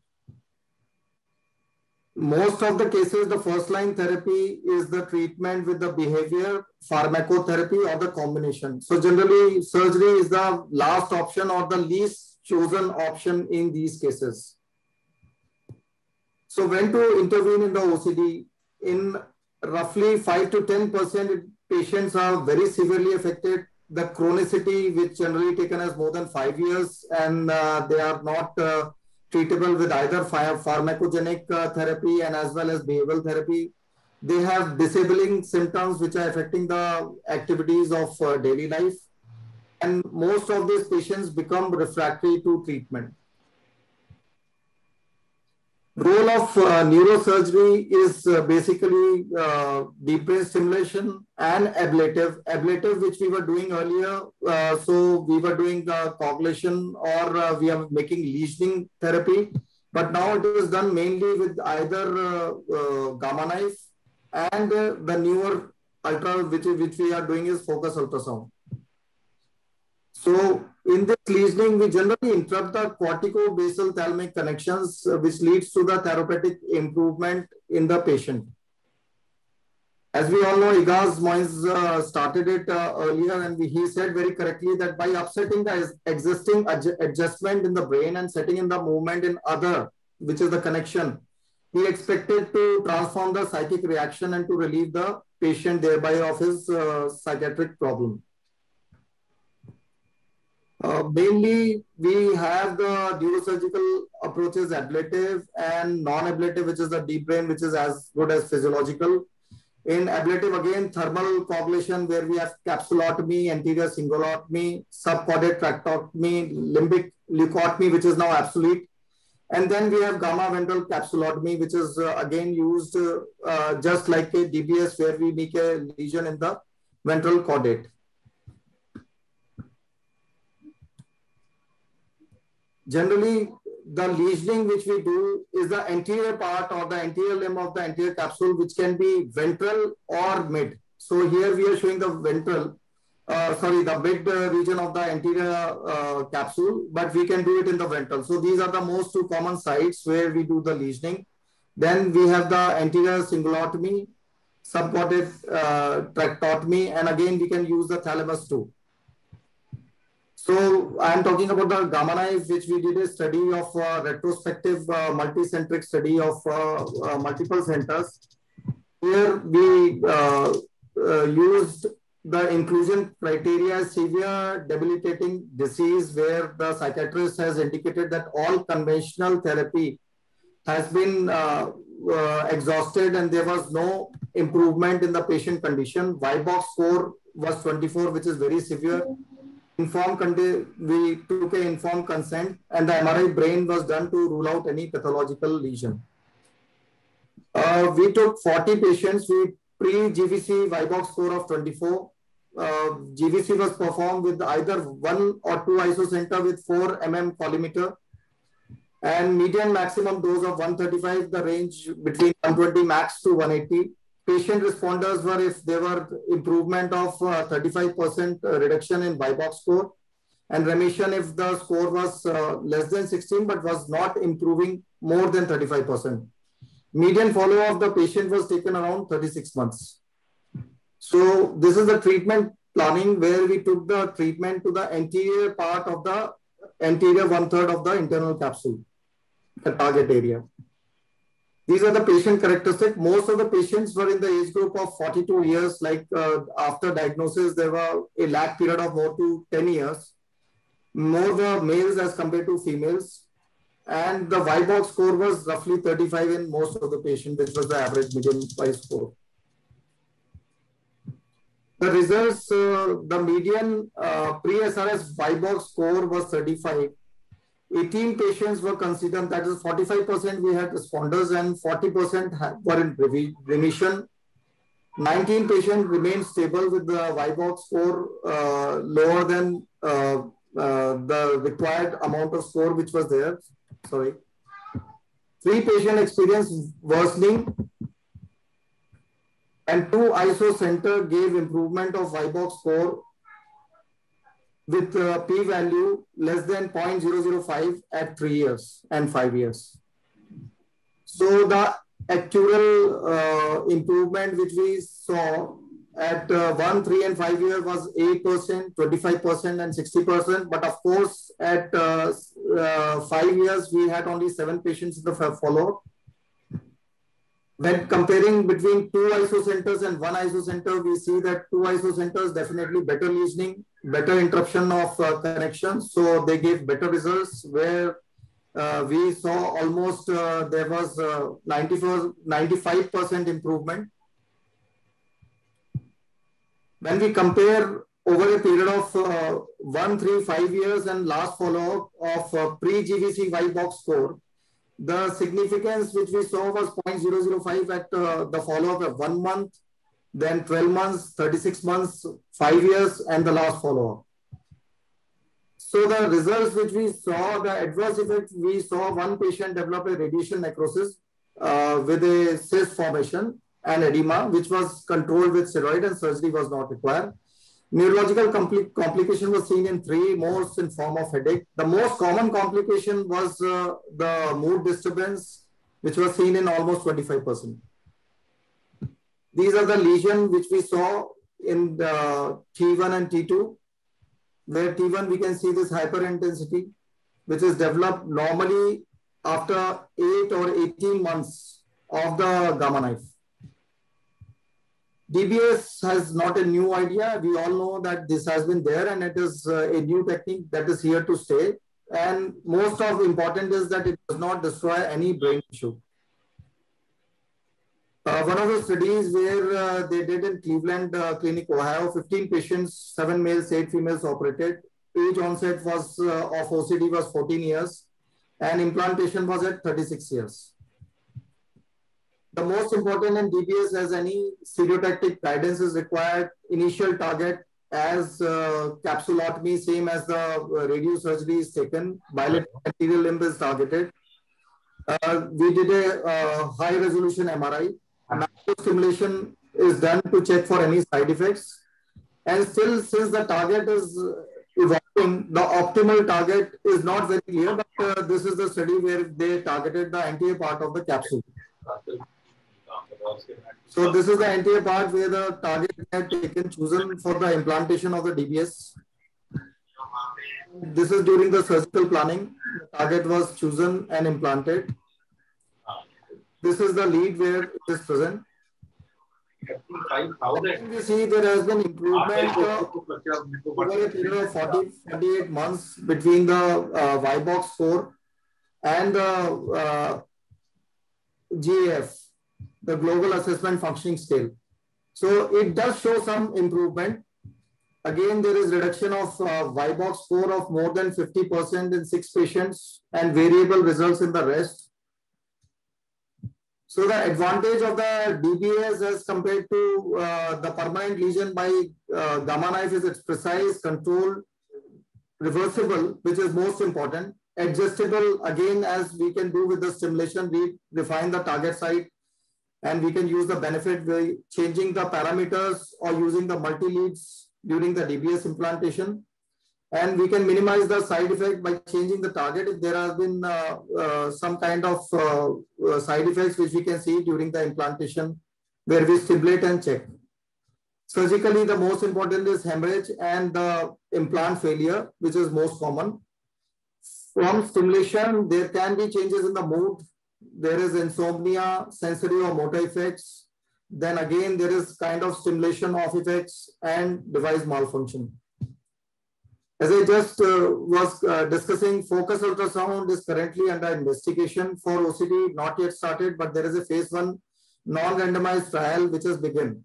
Most of the cases, the first line therapy is the treatment with the behavior, pharmacotherapy, or the combination. So generally, surgery is the last option or the least chosen option in these cases. So when to intervene in the O C D? In roughly five to ten percent patients are very severely affected. The chronicity, which generally taken as more than five years, and uh, they are not uh, treatable with either pharmacogenic uh, therapy and as well as behavioral therapy. They have disabling symptoms which are affecting the activities of uh, daily life. And most of these patients become refractory to treatment. Role of uh, neurosurgery is uh, basically uh, deep brain stimulation and ablative. Ablative, which we were doing earlier. Uh, so we were doing the coagulation or uh, we are making lesioning therapy. But now it is done mainly with either uh, uh, gamma knife and uh, the newer ultra, which, which we are doing is focus ultrasound. So in this lesioning, we generally interrupt the cortico-basal thalamic connections, uh, which leads to the therapeutic improvement in the patient. As we all know, Igaz Moines uh, started it uh, earlier, and we, he said very correctly that by upsetting the existing adj adjustment in the brain and setting in the movement in other, which is the connection, he expected to transform the psychic reaction and to relieve the patient thereby of his uh, psychiatric problem. Uh, mainly, we have the neurosurgical approaches, ablative and non-ablative, which is the deep brain, which is as good as physiological. In ablative, again, thermal coagulation, where we have capsulotomy, anterior cingulotomy, subcaudate tracheotomy, limbic leucotomy, which is now obsolete. And then we have gamma ventral capsulotomy, which is uh, again used uh, uh, just like a D B S, where we make a lesion in the ventral caudate. Generally, the lesioning which we do is the anterior part or the anterior limb of the anterior capsule, which can be ventral or mid. So here we are showing the ventral, uh, sorry, the mid uh, region of the anterior uh, capsule, but we can do it in the ventral. So these are the most two common sites where we do the lesioning. Then we have the anterior cingulotomy, subcaudate uh, tracheotomy, and again we can use the thalamus too. So I am talking about the gamma knife, which we did a study of uh, retrospective uh, multicentric study of uh, uh, multiple centers. Here we uh, uh, used the inclusion criteria, severe debilitating disease, where the psychiatrist has indicated that all conventional therapy has been uh, uh, exhausted and there was no improvement in the patient condition. Y box score was twenty-four, which is very severe. Informed, we took an informed consent and the M R I brain was done to rule out any pathological lesion. Uh, we took forty patients with pre-G V C Y box score of twenty-four. Uh, G V C was performed with either one or two isocenter with four millimeter collimeter and median maximum dose of one thirty-five, the range between one twenty max to one eighty. Patient responders were if there were improvement of thirty-five percent uh, reduction in Y box score, and remission if the score was uh, less than sixteen but was not improving more than thirty-five percent. Median follow-up of the patient was taken around thirty-six months. So this is the treatment planning where we took the treatment to the anterior part of the anterior one-third of the internal capsule, the target area. These are the patient characteristics. Most of the patients were in the age group of forty-two years, like uh, after diagnosis, there were a lag period of more to ten years. More were males as compared to females. And the Y box score was roughly thirty-five in most of the patients, which was the average median Y score. The results, uh, the median uh, pre-S R S Y box score was thirty-five. eighteen patients were considered, that is forty-five percent we had responders and forty percent were in remission. nineteen patients remained stable with the Vibox score uh, lower than uh, uh, the required amount of score which was there. Sorry. Three patients experienced worsening, and two I S O center gave improvement of Vibox score with uh, p-value less than zero point zero zero five at three years and five years. So the actual uh, improvement which we saw at uh, one, three, and five years was eight percent, twenty-five percent, and sixty percent. But of course, at uh, uh, five years, we had only seven patients in the follow-up. When comparing between two I S O centers and one I S O center, we see that two I S O centers definitely better lesioning, better interruption of uh, connections. So they gave better results where uh, we saw almost uh, there was uh, ninety-four, ninety-five percent improvement. When we compare over a period of uh, one, three, five years and last follow-up of uh, pre-G V C Vibox score, the significance which we saw was zero point zero zero five at uh, the follow-up of one month, then twelve months, thirty-six months, five years, and the last follow-up. So the results which we saw, the adverse effect, we saw one patient develop a radiation necrosis uh, with a cyst formation and edema, which was controlled with steroid and surgery was not required. Neurological compli complication was seen in three, most in form of headache. The most common complication was uh, the mood disturbance, which was seen in almost twenty-five percent. These are the lesions which we saw in the T one and T two, where T one we can see this hyperintensity, which is developed normally after eight or eighteen months of the gamma knife. D B S has not a new idea. We all know that this has been there and it is uh, a new technique that is here to stay. And most of important is that it does not destroy any brain tissue. Uh, one of the studies where uh, they did in Cleveland uh, Clinic, Ohio, fifteen patients, seven males, eight females operated. Age onset was uh, of O C D was fourteen years and implantation was at thirty-six years. The most important in D B S, as any stereotactic guidance is required, initial target as uh, capsulotomy, same as the uh, radiosurgery is taken, bilateral anterior limb is targeted. Uh, we did a uh, high resolution M R I. Stimulation is done to check for any side effects. And still, since the target is evolving, the optimal target is not very clear, but uh, this is the study where they targeted the anterior part of the capsule. So this is the anterior part where the target had taken chosen for the implantation of the D B S. This is during the surgical planning. The target was chosen and implanted. This is the lead where it is present. You see there has been improvement uh, over a period of forty, forty-eight months between the uh, Vibox score and the uh, G A F, the Global Assessment Functioning Scale. So it does show some improvement. Again, there is reduction of uh, Vibox score of more than fifty percent in six patients and variable results in the rest. So the advantage of the D B S as compared to uh, the permanent lesion by uh, gamma knife is its precise, controlled, reversible, which is most important. Adjustable, again, as we can do with the stimulation, we define the target site and we can use the benefit by changing the parameters or using the multi-leads during the D B S implantation. And we can minimize the side effect by changing the target if there has been uh, uh, some kind of uh, uh, side effects which we can see during the implantation where we stimulate and check. Surgically, the most important is hemorrhage and the implant failure, which is most common. From stimulation, there can be changes in the mood. There is insomnia, sensory or motor effects. Then again, there is kind of stimulation off effects and device malfunction. As I just uh, was uh, discussing, focus ultrasound is currently under investigation for O C D, not yet started, but there is a phase one non-randomized trial which has begun.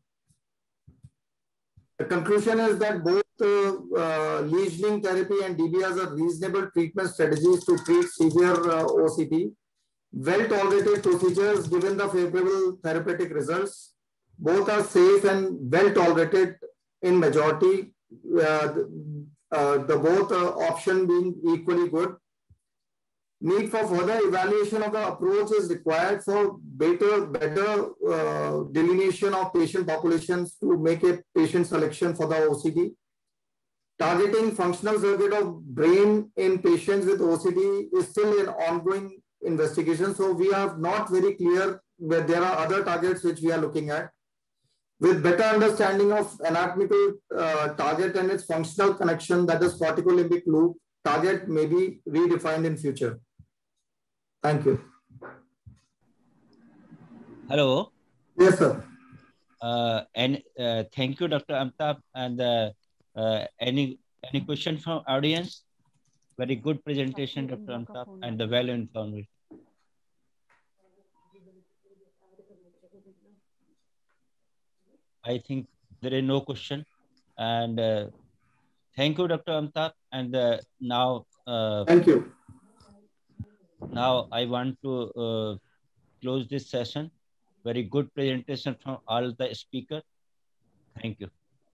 The conclusion is that both uh, uh, lesioning therapy and D B S are reasonable treatment strategies to treat severe uh, O C D. Well-tolerated procedures given the favorable therapeutic results. Both are safe and well tolerated in majority. Uh, the, uh, the both uh, option being equally good. Need for further evaluation of the approach is required for better, better uh, delineation of patient populations to make a patient selection for the O C D. Targeting functional circuit of brain in patients with O C D is still an ongoing investigation. So we are not very clear where there are other targets which we are looking at. With better understanding of anatomical uh, target and its functional connection, that is corticolimbic loop, target may be redefined in future. Thank you.
Hello.
Yes, sir.
Uh, and uh, thank you, Doctor Amitabh. And uh, uh, any any question from audience? Very good presentation, Doctor Amitabh, and the well informed. I think there is no question. And uh, thank you, Doctor Amitabh. And uh, now, uh,
thank you.
Now I want to uh, close this session. Very good presentation from all the speakers. Thank you.